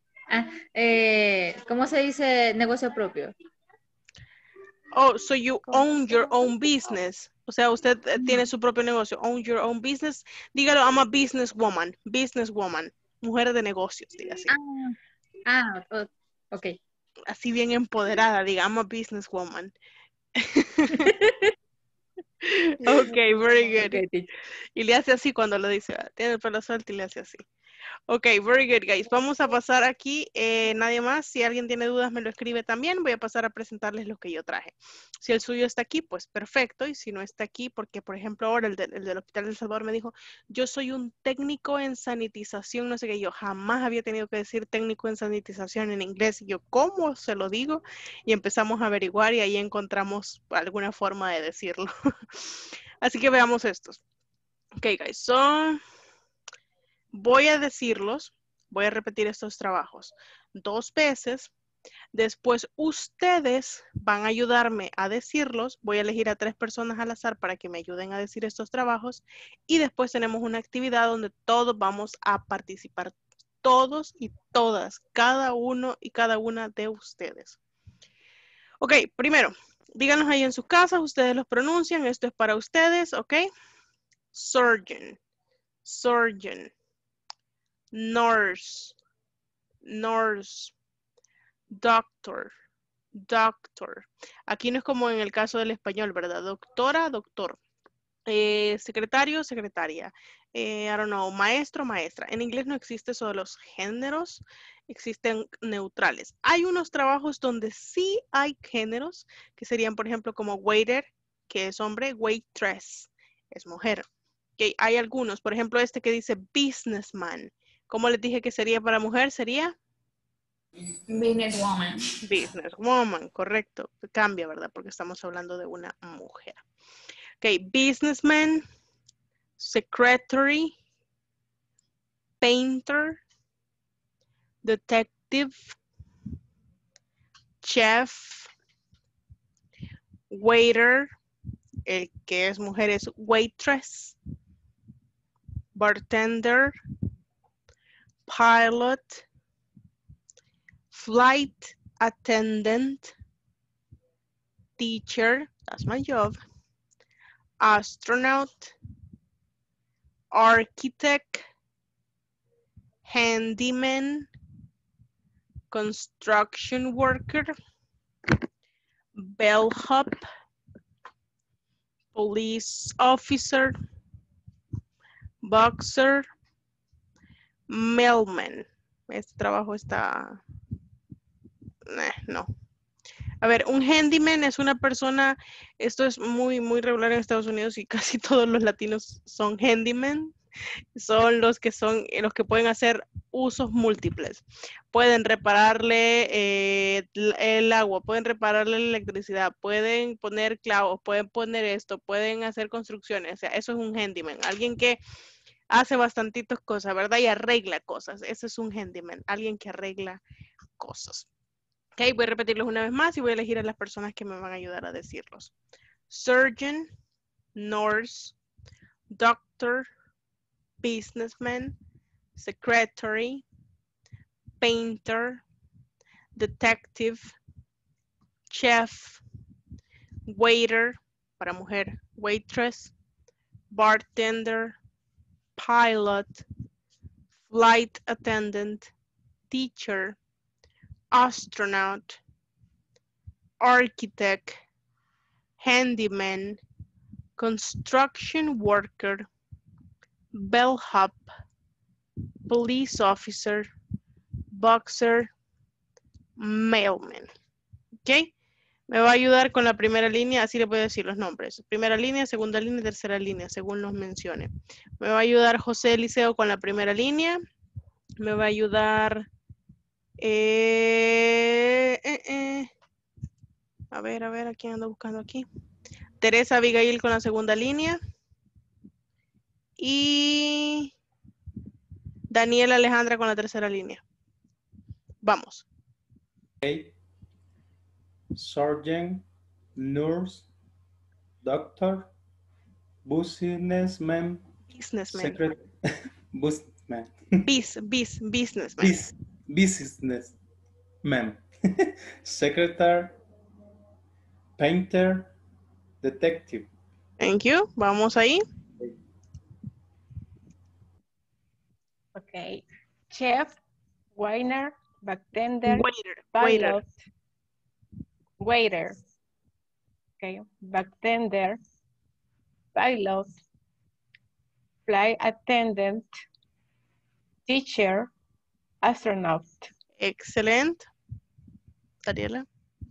S16: ¿Cómo se dice negocio propio?
S1: Oh, so you own your own business. O sea, usted tiene su propio negocio. Own your own business. Dígalo, I'm a businesswoman. Businesswoman. Mujer de negocios, diga así.
S16: Ok.
S1: Así bien empoderada, diga, I'm a businesswoman. Ok, very good.
S16: Okay.
S1: Y le hace así cuando lo dice, tiene el pelo suelto y le hace así. Ok, very good, guys. Vamos a pasar aquí, nadie más. Si alguien tiene dudas, me lo escribe también. Voy a pasar a presentarles lo que yo traje. Si el suyo está aquí, pues perfecto. Y si no está aquí, porque por ejemplo ahora el del Hospital del Salvador me dijo, yo soy un técnico en sanitización, no sé qué. Yo jamás había tenido que decir técnico en sanitización en inglés. Y yo, ¿cómo se lo digo? Y empezamos a averiguar y ahí encontramos alguna forma de decirlo. Así que veamos estos. Ok, guys. So... voy a decirlos, voy a repetir estos trabajos 2 veces Después ustedes van a ayudarme a decirlos. Voy a elegir a 3 personas al azar para que me ayuden a decir estos trabajos. Y después tenemos una actividad donde todos vamos a participar. Todos y todas. Cada uno y cada una de ustedes. Ok, primero, díganos ahí en sus casas. Ustedes los pronuncian. Esto es para ustedes, ok. Surgeon. Surgeon. Nurse. Nurse. Doctor, doctor. Aquí no es como en el caso del español, ¿verdad? Doctora, doctor. Secretario, secretaria. I don't know, maestro, maestra. En inglés no existe eso de los géneros, existen neutrales. Hay unos trabajos donde sí hay géneros, que serían, por ejemplo, como waiter, que es hombre, waitress, es mujer. Okay, hay algunos, por ejemplo, este que dice businessman. ¿Cómo les dije que sería para mujer? Sería...
S5: Businesswoman.
S1: Businesswoman, correcto. Cambia, ¿verdad? Porque estamos hablando de una mujer. Ok, businessman, secretary, painter, detective, chef, waiter, el que es mujer es waitress, bartender, pilot, flight attendant, teacher, that's my job, astronaut, architect, handyman, construction worker, bellhop, police officer, boxer, mailman. Este trabajo está... no. A ver, un handyman es una persona, esto es muy regular en Estados Unidos y casi todos los latinos son handyman. Son los que pueden hacer usos múltiples. Pueden repararle el agua, pueden repararle la electricidad, pueden poner clavos, pueden poner esto, pueden hacer construcciones. O sea, eso es un handyman. Alguien que hace bastantitas cosas, ¿verdad? Y arregla cosas. Ese es un handyman. Alguien que arregla cosas. Ok, voy a repetirlos una vez más y voy a elegir a las personas que me van a ayudar a decirlos. Surgeon, nurse, doctor, businessman, secretary, painter, detective, chef, waiter, para mujer, waitress, bartender, pilot, flight attendant, teacher, astronaut, architect, handyman, construction worker, bellhop, police officer, boxer, mailman. ¿Ok? Me va a ayudar con la primera línea, así le voy a decir los nombres. Primera línea, segunda línea, tercera línea, según los mencione. Me va a ayudar José Eliseo con la primera línea. Me va a ayudar... A ver, ¿a quién ando buscando aquí? Teresa Abigail con la segunda línea. Y Daniela Alejandra con la tercera línea. Vamos.
S10: Okay. Surgeon, nurse, doctor, businessman,
S1: Businessman.
S10: businessman.
S1: Businessman.
S10: Businessman. Secretary, painter, detective.
S1: Thank you. Vamos ahí.
S3: Okay. Chef, waiter, bartender,
S1: Waiter.
S3: Waiter. Okay. Bartender, pilot, flight attendant, teacher, astronaut.
S1: Excelente. Daniela.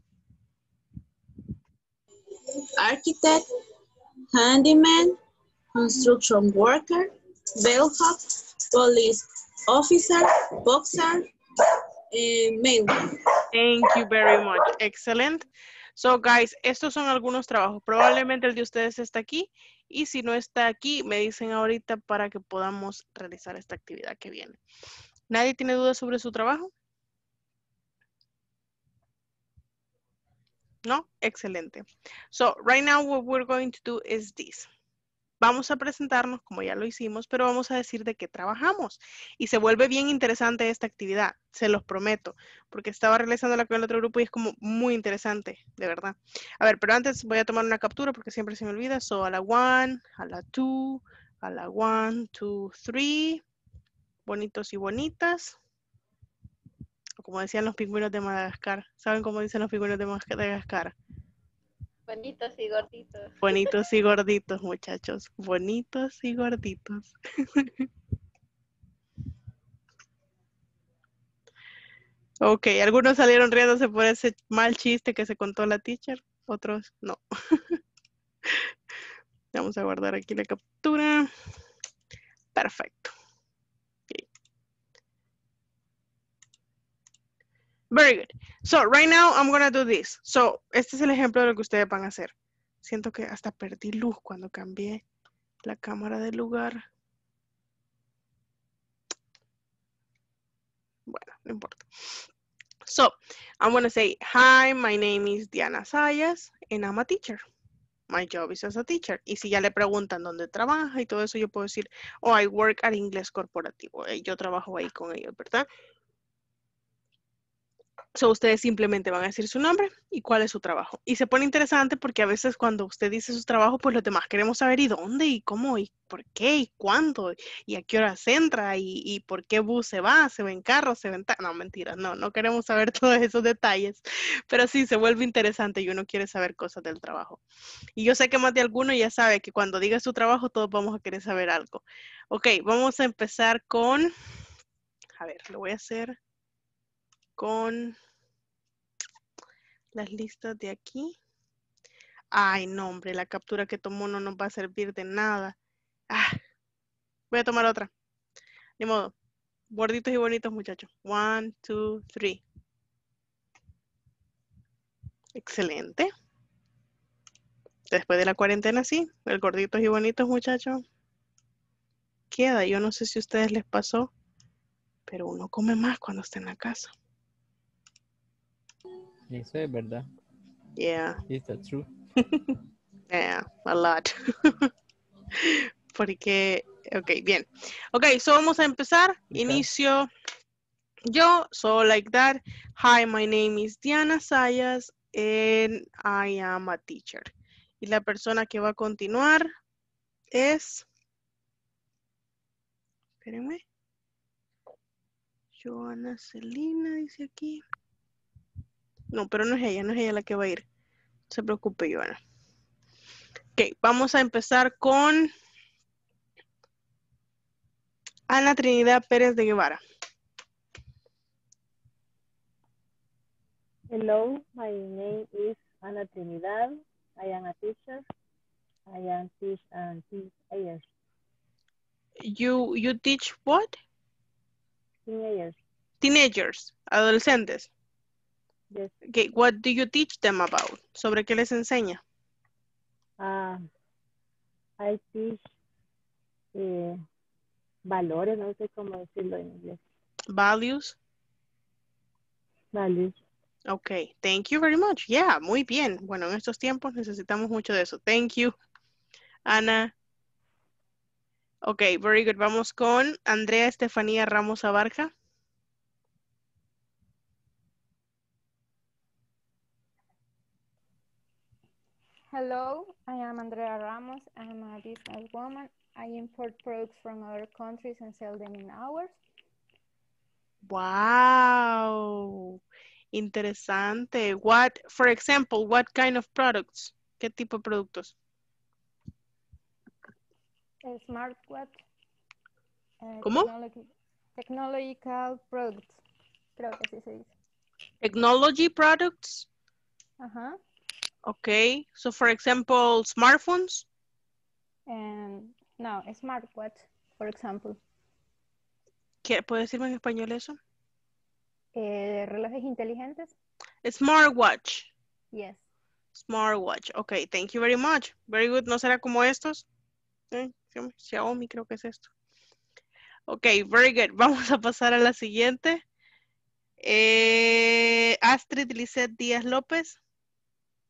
S19: Architect, handyman, construction worker, bellhop, police officer, boxer, mailman.
S1: Thank you very much. Excellent. So, guys, estos son algunos trabajos. Probablemente el de ustedes está aquí. Y si no está aquí, me dicen ahorita para que podamos realizar esta actividad que viene. ¿Nadie tiene dudas sobre su trabajo? ¿No? Excelente. So, right now what we're going to do is this. Vamos a presentarnos como ya lo hicimos, pero vamos a decir de qué trabajamos. Y se vuelve bien interesante esta actividad, se los prometo, porque estaba realizándola con el otro grupo y es como muy interesante, de verdad. A ver, pero antes voy a tomar una captura porque siempre se me olvida. So, a la 1, a la 2, a la 1, 2, 3. Bonitos y bonitas. Como decían los pingüinos de Madagascar. ¿Saben cómo dicen los pingüinos de Madagascar?
S6: Bonitos y gorditos.
S1: Bonitos y gorditos, muchachos. Bonitos y gorditos. Ok, algunos salieron riéndose por ese mal chiste que se contó la teacher. Otros no. Vamos a guardar aquí la captura. Perfecto. Okay. Very good. So, right now I'm going to do this. So, este es el ejemplo de lo que ustedes van a hacer. Siento que hasta perdí luz cuando cambié la cámara de lugar. Bueno, no importa. So, I'm going to say, hi, my name is Diana Sayas, and I'm a teacher. My job is as a teacher. Y si ya le preguntan dónde trabaja y todo eso, yo puedo decir, oh, I work at Inglés Corporativo. Yo trabajo ahí con ellos, ¿verdad? So, ustedes simplemente van a decir su nombre y cuál es su trabajo. Y se pone interesante porque a veces cuando usted dice su trabajo, pues los demás queremos saber y dónde y cómo y por qué y cuándo y a qué horas entra y por qué bus se va en carro, se va en no, mentira, no queremos saber todos esos detalles. Pero sí, se vuelve interesante y uno quiere saber cosas del trabajo. Y yo sé que más de alguno ya sabe que cuando diga su trabajo, todos vamos a querer saber algo. Ok, vamos a empezar con, a ver, lo voy a hacer con las listas de aquí. Ay, no, hombre, la captura que tomó no nos va a servir de nada. Voy a tomar otra. Ni modo. Gorditos y bonitos, muchachos. 1, 2, 3. Excelente. Después de la cuarentena, sí. El gorditos y bonitos, muchachos. Queda. Yo no sé si a ustedes les pasó, pero uno come más cuando está en la casa.
S13: Eso es verdad.
S1: Yeah.
S13: Is that true?
S1: Yeah, a lot. Porque, ok, bien. Ok, so vamos a empezar. Okay. Inicio yo, so like that. Hi, my name is Diana Sayas and I am a teacher. Y la persona que va a continuar es, espérenme. Joana Celina dice aquí. No, pero no es ella la que va a ir. No se preocupe, Joana. Ok, vamos a empezar con Ana Trinidad Pérez de Guevara.
S2: Hello, my name is Ana Trinidad. I am a teacher. I am teach and teach teenagers.
S1: You teach what?
S2: Teenagers.
S1: Teenagers, adolescentes.
S2: Yes.
S1: Okay, what do you teach them about? ¿Sobre qué les enseña?
S2: I teach valores, no sé cómo decirlo en inglés.
S1: Values.
S2: Values.
S1: Okay, thank you very much. Yeah, muy bien. Bueno, en estos tiempos necesitamos mucho de eso. Thank you, Ana. Okay, very good. Vamos con Andrea Estefanía Ramos Abarca.
S6: Hello, I am Andrea Ramos. I am a businesswoman. I import products from other countries and sell them in ours.
S1: Wow, interesante. What, for example, what kind of products? ¿Qué tipo de productos?
S6: Smartwatch.
S1: ¿Cómo?
S6: Technological products. Creo que así se dice.
S1: Technology products?
S6: Ajá.
S1: Okay, so for example, smartphones?
S6: No, smartwatch, for example.
S1: ¿Qué puede decirme en español eso?
S6: Relojes inteligentes.
S1: Smartwatch.
S6: Yes.
S1: Smartwatch. Okay, thank you very much. Very good. ¿No será como estos? Xiaomi creo que es esto. Okay, very good. Vamos a pasar a la siguiente. Astrid Lisette Díaz López.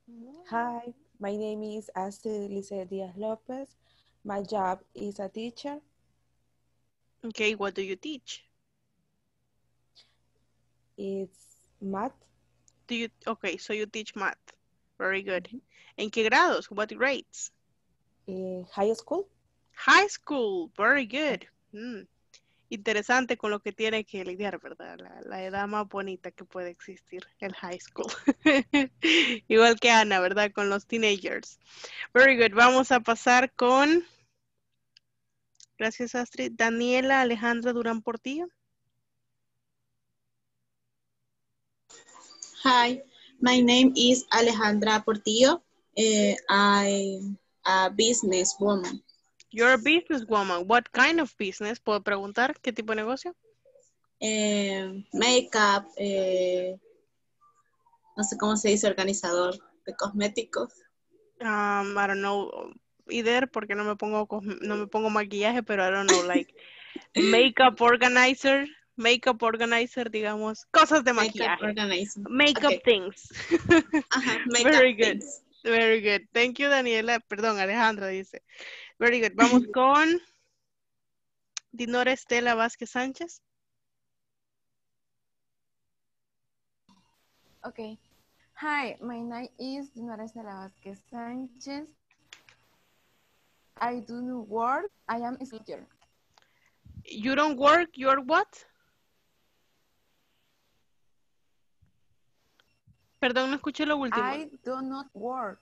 S16: Hi, my name is Astrid Lice Diaz Lopez. My job is a teacher.
S1: Okay, what do you teach?
S16: It's math.
S1: Okay, so you teach math. Very good. ¿En qué grados? What grades?
S16: High school.
S1: High school, very good. Interesante con lo que tiene que lidiar, ¿verdad? La edad más bonita que puede existir, el high school. Igual que Ana, ¿verdad? Con los teenagers. Very good. Vamos a pasar con, gracias Astrid, Daniela Alejandra Durán Portillo.
S19: Hi, my name is Alejandra Portillo. I'm a businesswoman.
S1: You're a businesswoman. What kind of business? ¿Puedo preguntar qué tipo de negocio?
S19: Makeup, no sé cómo se dice, organizador de cosméticos.
S1: I don't know either, porque no me pongo maquillaje, pero I don't know, like makeup organizer, digamos, cosas de maquillaje. Makeup
S19: Okay.
S1: things.
S19: Makeup
S1: Very good.
S19: things.
S1: Very good. Thank you, Daniela. Perdón, Alejandra dice. Very good. Vamos con Dinora Estela Vázquez Sánchez.
S20: Okay. Hi, my name is Dinora Estela Vázquez Sánchez. I do not work. I am a teacher.
S1: You don't work, you're what? Perdón, no escuché lo último.
S20: I do not work.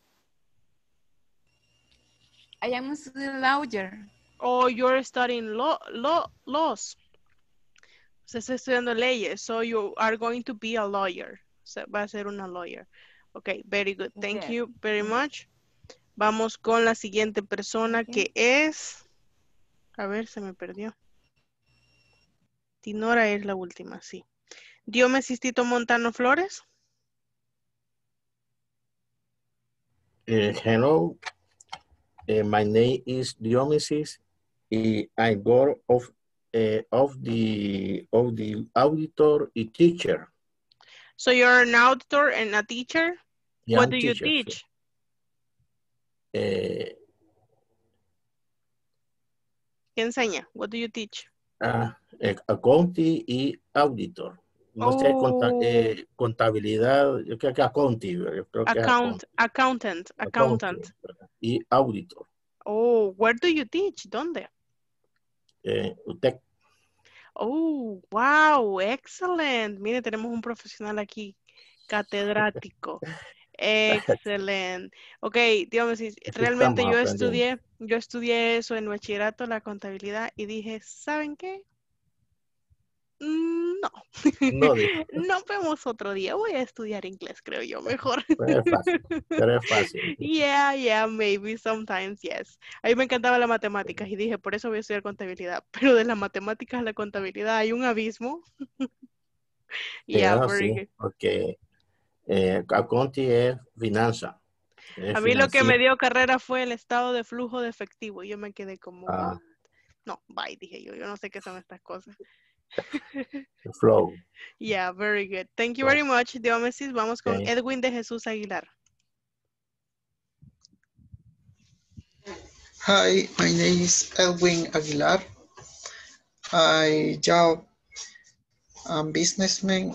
S20: I am a student lawyer.
S1: Oh, you're studying laws. Se está estudiando leyes, so you are going to be a lawyer. Va a ser una lawyer. Okay, very good. Thank you very much. Vamos con la siguiente persona que es... A ver, se me perdió. Dinora es la última, sí. Diomedes Tito Montano Flores.
S17: Hello, my name is Diomedes. I'm board of the auditor and teacher.
S1: So you're an auditor and a teacher?
S17: Yeah,
S1: What do you
S17: teacher,
S1: teach?
S17: ¿Qué
S1: enseña? What do you teach?
S17: Accounting y auditor. No sé, contabilidad, yo creo que accounting. Yo creo que
S1: accountant.
S17: Y auditor.
S1: Oh, where do you teach? ¿Dónde?
S17: UTEC.
S1: Oh, wow, excellent. Mire, tenemos un profesional aquí, catedrático. Excelente. Ok, Dios mío, realmente yo estudié eso en bachillerato, la contabilidad, y dije, ¿saben qué? No. No vemos otro día. Voy a estudiar inglés, creo yo, mejor.
S17: Pero es fácil.
S1: Yeah, maybe sometimes, yes. A mí me encantaba las matemáticas y dije, por eso voy a estudiar contabilidad. Pero de las matemáticas a la contabilidad hay un abismo.
S17: Yeah,
S1: very
S17: sí,
S1: good.
S17: porque accounting es finanza.
S1: A mí lo que me dio carrera fue el estado de flujo de efectivo. Yo me quedé como, no, bye, dije yo no sé qué son estas cosas.
S17: Flow.
S1: Yeah, very good. Thank you very much, Diomedes. Vamos con Edwin de Jesús Aguilar.
S8: Hi, my name is Edwin Aguilar. I am businessman.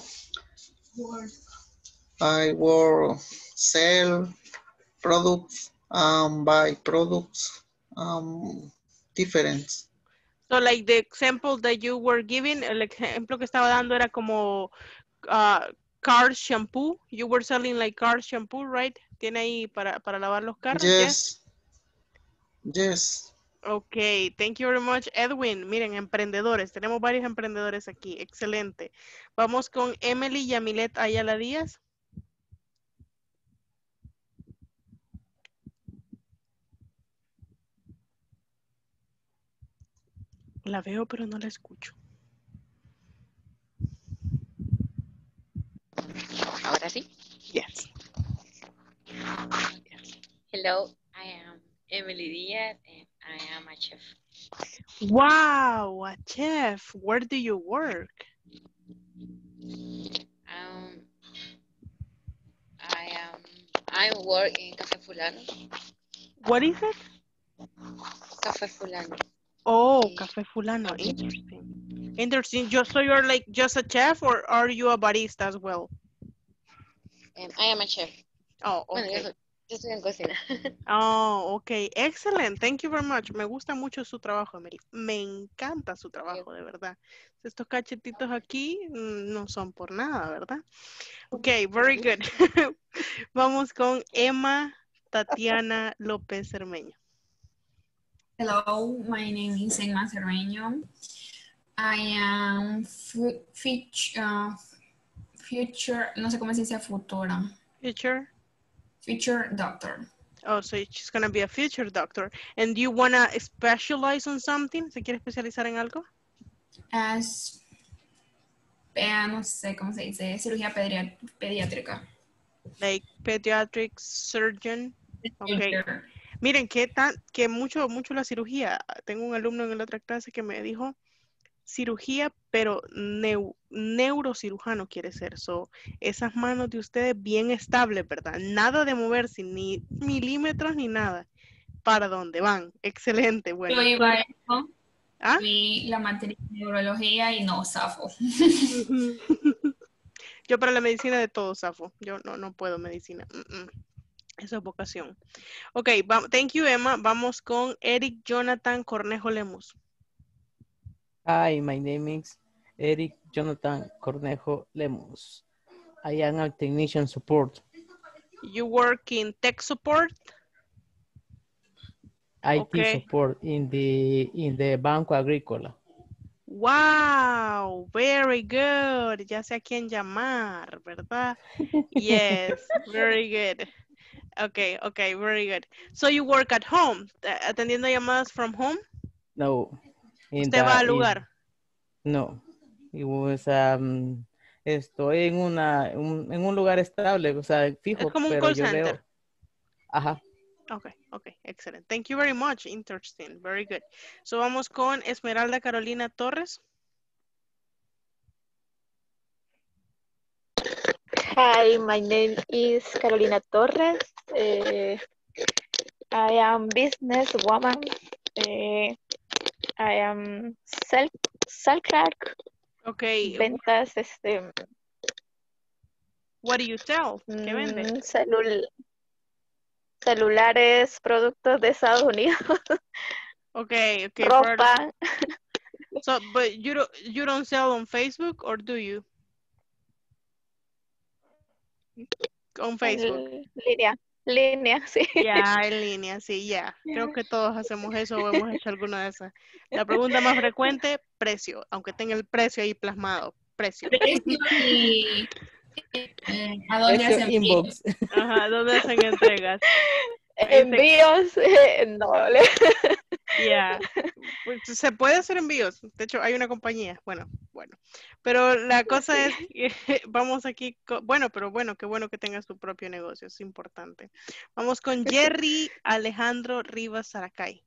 S8: I work, sell products, buy products, different.
S1: So like the example that you were giving, el ejemplo que estaba dando era como car shampoo. You were selling like car shampoo, right? Tiene ahí para lavar los carros.
S8: Yes.
S1: Ok, thank you very much, Edwin. Miren, emprendedores. Tenemos varios emprendedores aquí. Excelente. Vamos con Emily Yamilet Ayala Díaz. La veo, pero no la escucho.
S21: Ahora sí.
S1: Yes.
S21: Hello, I am Emily Diaz and I am a chef.
S1: Wow, a chef. Where do you work?
S21: I am I work in Café Fulano.
S1: What is it?
S21: Café Fulano.
S1: Oh, Café Fulano. Interesting. Interesting. So you're like just a chef, or are you a barista as well?
S21: I am a chef.
S1: Oh,
S21: Bueno,
S1: okay.
S21: yo estoy en cocina.
S1: Oh, okay. Excellent. Thank you very much. Me gusta mucho su trabajo, Emily. Me encanta su trabajo, de verdad. Estos cachetitos aquí no son por nada, ¿verdad? Okay, very good. Vamos con Emma Tatiana López Cermeño.
S5: Hello, my name is Emma Cermeño. I am future, no sé cómo se dice futura. Future doctor.
S1: Oh, so she's going to be a future doctor. And do you want to specialize on something? ¿Se quiere especializar en algo?
S5: No sé cómo se dice, cirugía pediátrica.
S1: Like pediatric surgeon. Okay. Miren, que mucho la cirugía. Tengo un alumno en la otra clase que me dijo cirugía, pero neurocirujano quiere ser. So, esas manos de ustedes bien estables, ¿verdad? Nada de moverse, ni milímetros ni nada. ¿Para dónde van? Excelente, bueno.
S5: Yo iba a eso. Vi la materia de neurología y no zafo.
S1: Yo para la medicina de todo zafo. Yo no puedo medicina. Eso es vocación. Ok, thank you, Emma. Vamos con Eric Jonathan Cornejo Lemus.
S13: Hi, my name is Eric Jonathan Cornejo Lemus. I am a technician support.
S1: You work in tech support?
S13: IT support in the Banco Agrícola.
S1: Wow, very good. Ya sé a quién llamar, ¿verdad? Yes, very good. Okay, very good. So you work at home, atendiendo llamadas from home?
S13: No.
S1: ¿Usted va al lugar?
S13: No. It was, estoy en un lugar estable, o sea, fijo.
S1: Es como un
S13: pero
S1: call
S13: yo
S1: center.
S13: Veo. Ajá.
S1: Okay, excellent. Thank you very much. Interesting, very good. So vamos con Esmeralda Carolina Torres.
S4: Hi, my name is Carolina Torres. I am businesswoman. I am sales clerk.
S1: Okay.
S4: Ventas,
S1: What do you sell? ¿Qué vende?
S4: Celulares, productos de Estados Unidos.
S1: Okay.
S4: Ropa.
S1: So, but you don't sell on Facebook, or do you? On Facebook.
S4: Línea, sí.
S1: Ya, en línea, sí, ya. Creo que todos hacemos eso o hemos hecho alguna de esas. La pregunta más frecuente, precio, aunque tenga el precio ahí plasmado. Precio.
S5: Y ¿a dónde hacen
S13: inbox?
S1: Ajá, ¿dónde hacen entregas?
S4: Envíos, no.
S1: Ya. Pues se puede hacer envíos. De hecho, hay una compañía. Bueno. Pero la cosa es que vamos aquí. Pero qué bueno que tengas tu propio negocio. Es importante. Vamos con Jerry Alejandro Rivas Saracay.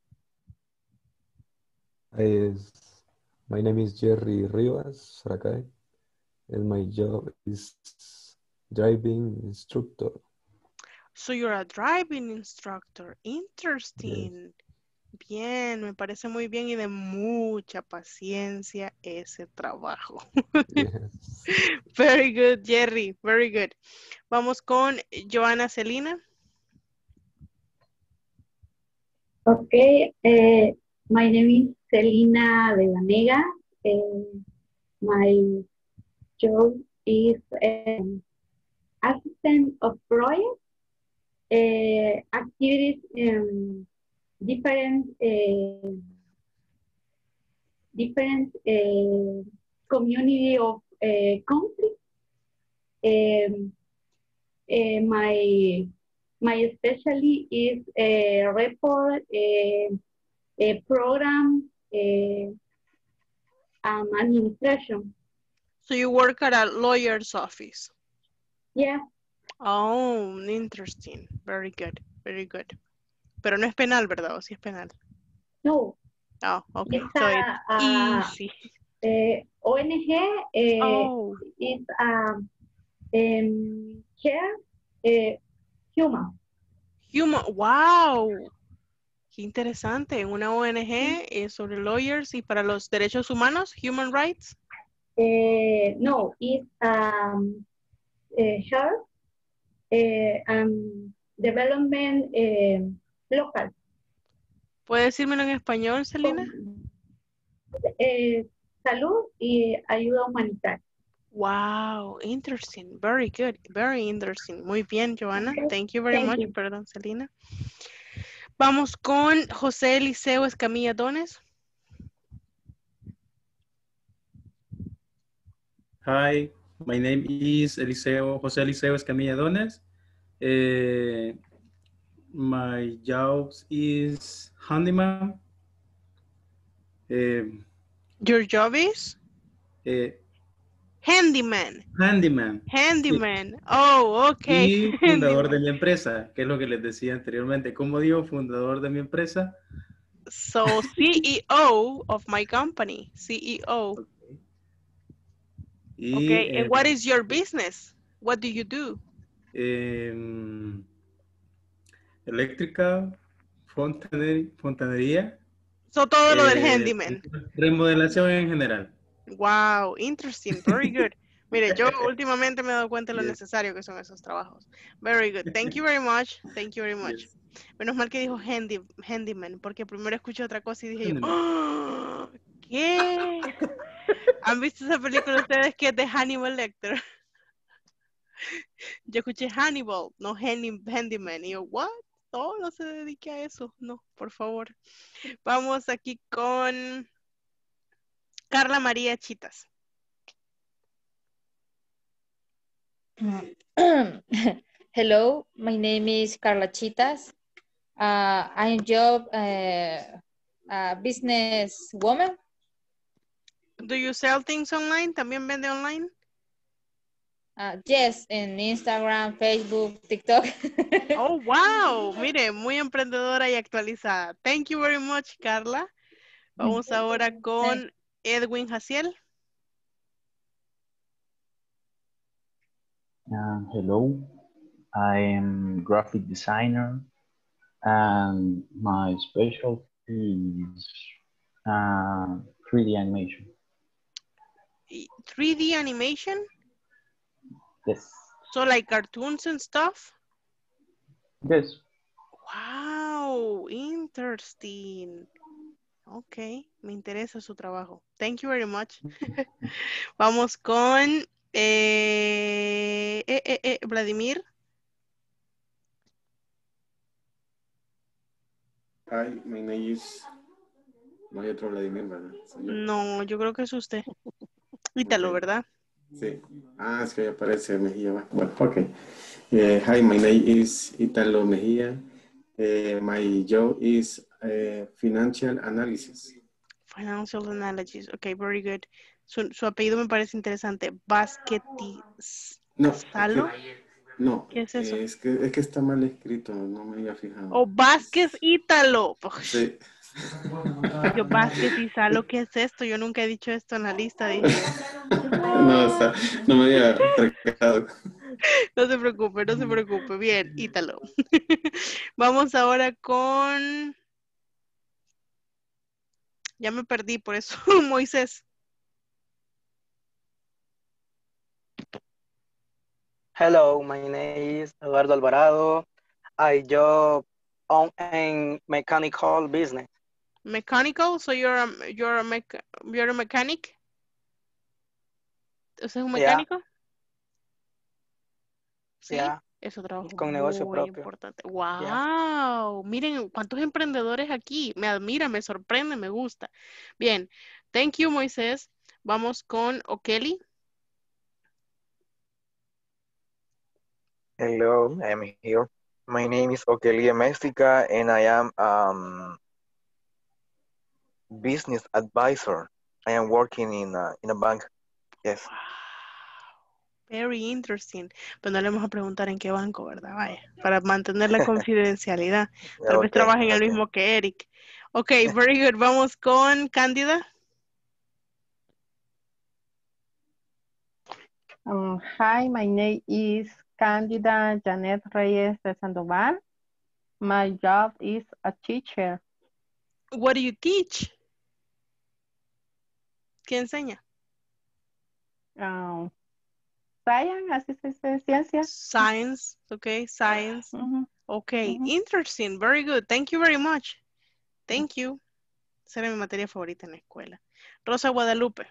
S11: My name is Jerry Rivas Saracay, and my job is driving instructor.
S1: So you're a driving instructor. Interesting. Yes. Bien, me parece muy bien y de mucha paciencia ese trabajo. Yes. Very good, Jerry. Very good. Vamos con Joana Celina.
S12: Okay, my name is Celina de Vanega. My job is assistant of project activities in different community of country. My specialty is report, a program, administration.
S1: So you work at a lawyer's office?
S12: Yeah.
S1: Oh, interesting. Very good. Very good. Pero no es penal, ¿verdad? ¿O sí es penal?
S12: No.
S1: Oh, okay.
S12: It's
S1: so it's easy.
S12: ONG is chair Human.
S1: Human, wow. Qué interesante. Una ONG sobre lawyers y para los derechos humanos, human rights.
S12: No, it's health and development local.
S1: ¿Puede decírmelo en español, Selena?
S12: Salud y ayuda humanitaria.
S1: Wow, interesting. Very good. Very interesting. Muy bien, Joana.
S12: Okay.
S1: Thank you very
S12: Thank
S1: much.
S12: you.
S1: Perdón, Selena. Vamos con José Eliseo Escamilla Dones.
S10: Hi, my name is José Eliseo Escamilla Dones. My job is handyman.
S1: Your job is? Handyman.
S10: Handyman.
S1: Handyman. Oh, ok.
S10: Y fundador de mi empresa, que es lo que les decía anteriormente. ¿Cómo digo fundador de mi empresa?
S1: So, CEO of my company. CEO.
S10: Y,
S1: Okay, and what is your business? What do you do?
S10: Eléctrica, fontanería.
S1: So, todo lo del handyman.
S10: Remodelación en general.
S1: Wow, interesting, very good. Mire, yo últimamente me he dado cuenta de lo necesario que son esos trabajos. Very good, thank you very much, thank you very much. Menos mal que dijo handyman, porque primero escuché otra cosa y dije yo, ¡oh! ¿Qué? ¿Han visto esa película ustedes que es de Hannibal Lecter? Yo escuché Hannibal, no handyman, y yo, ¿what? No se dedique a eso, no, por favor. Vamos aquí con Carla María Chitas.
S9: Hello, my name is Carla Chitas. I'm job business woman.
S1: Do you sell things online? ¿También vende online?
S9: Yes, en Instagram, Facebook, TikTok.
S1: Oh, wow. Mire, muy emprendedora y actualizada. Thank you very much, Carla. Vamos ahora con Edwin Jaciel.
S7: Hello, I am graphic designer and my specialty is 3D animation.
S1: 3D animation?
S7: Yes.
S1: So like cartoons and stuff?
S7: Yes.
S1: Wow, interesting. Ok, me interesa su trabajo. Thank you very much. Vamos con Vladimir.
S15: Hi, my name is... No hay otro Vladimir, ¿verdad?
S1: No, yo creo que es usted. Ítalo, ¿verdad?
S15: Sí. Ah, es que ahí aparece Mejía. Bueno, ok. Hi, my name is Italo Mejía. My job is financial analysis.
S1: Financial analysis. Ok, very good. Su apellido me parece interesante. Basquetis.
S15: No.
S1: ¿Salo?
S15: No.
S1: ¿Qué es eso?
S15: Es que está mal escrito, no me había fijado.
S1: Oh, Vázquez Ítalo.
S15: Sí.
S1: Yo, Vázquez y Salo, ¿qué es esto? Yo nunca he dicho esto en la lista, dije yo.
S15: No me había recordado.
S1: No se preocupe, no se preocupe. Bien, Ítalo. Vamos ahora con... Ya me perdí, por eso, Moisés.
S22: Hello, my name is Eduardo Alvarado. I job on a mechanical business.
S1: Mechanical, so you're a mechanic? ¿Usted es un mecánico? Sí, es un trabajo
S22: con negocio
S1: muy
S22: propio.
S1: importante. Wow, miren cuántos emprendedores aquí. Me admira, me sorprende, me gusta. Bien, thank you, Moisés. Vamos con O'Kelly.
S23: Hello, I am here. My name is O'Kelly Mestica and I am business advisor. I am working in a bank. Yes.
S1: Very interesting. Pero no le vamos a preguntar en qué banco, ¿verdad? Vaya, para mantener la confidencialidad. Tal vez trabaje en el mismo que Eric. Ok, very good. Vamos con Cándida.
S24: Hi, my name is
S2: Candida Janet Reyes de Sandoval. My job is a teacher.
S1: What do you teach? ¿Qué enseña?
S2: Science, así se dice, ciencia.
S1: Science, okay, science. Okay, interesting, very good. Thank you very much. Thank you. Esa era mi materia favorita en la escuela. Rosa Guadalupe.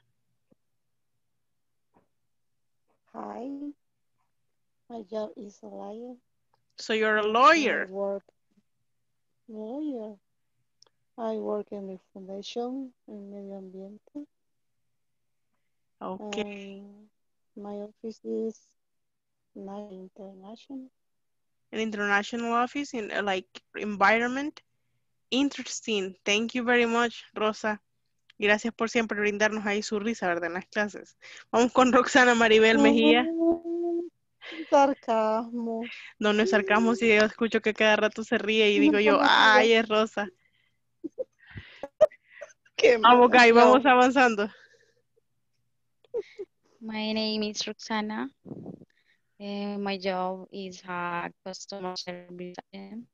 S3: Hi, my job is a lawyer.
S1: So you're a lawyer.
S3: Lawyer. I work in the foundation in medio ambiente.
S1: Okay.
S3: My office is international.
S1: An international office in like environment. Interesting. Thank you very much, Rosa. Gracias por siempre brindarnos ahí su risa, ¿verdad? En las clases. Vamos con Roxana Maribel Mejía.
S3: Sarcasmo.
S1: No, no es sarcasmo, si yo escucho que cada rato se ríe y digo yo, ay, es Rosa. Vamos, Guy, vamos avanzando.
S21: My name is Roxana. My job is a customer service agent.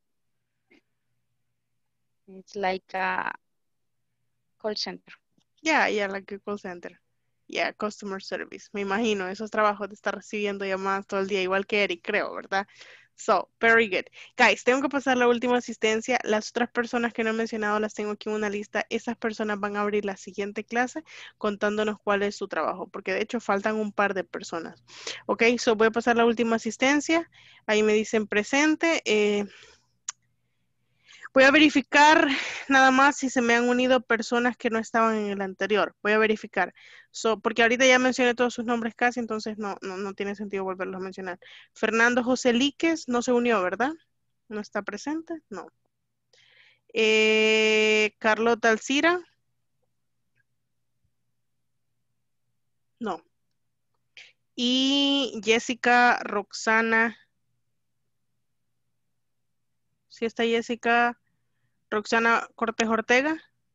S21: It's like a call center.
S1: Yeah, like a call center. Yeah, customer service. Me imagino esos trabajos de estar recibiendo llamadas todo el día, igual que Eric, creo, ¿verdad? So, very good. Guys, tengo que pasar la última asistencia. Las otras personas que no he mencionado las tengo aquí en una lista. Esas personas van a abrir la siguiente clase contándonos cuál es su trabajo, porque de hecho faltan un par de personas. Ok, so voy a pasar la última asistencia. Ahí me dicen presente. Voy a verificar nada más si se me han unido personas que no estaban en el anterior. Voy a verificar. Porque ahorita ya mencioné todos sus nombres casi, entonces no tiene sentido volverlos a mencionar. Fernando José Líquez no se unió, ¿verdad? ¿No está presente? No. Carlota Alcira. No. Y Jessica Roxana. ¿Sí está Jessica Roxana Cortés Ortega?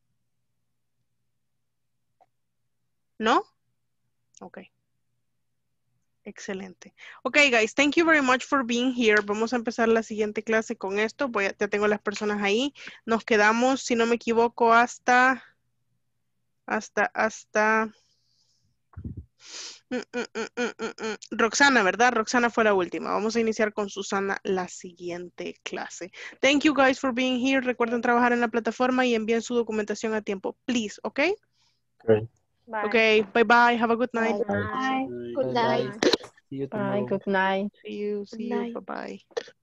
S1: ¿No? Ok. Excelente. Ok, guys, thank you very much for being here. Vamos a empezar la siguiente clase con esto. Ya tengo las personas ahí. Nos quedamos, si no me equivoco, hasta Roxana, ¿verdad? Roxana fue la última. Vamos a iniciar con Susana la siguiente clase. Thank you guys for being here. Recuerden trabajar en la plataforma y envíen su documentación a tiempo, please, ¿ok?
S17: Okay.
S2: Bye.
S1: Okay, bye-bye. Have a good night.
S2: Bye.
S3: Good night.
S13: See you
S2: Bye.
S13: tomorrow.
S2: Good night.
S1: See you. Bye-bye.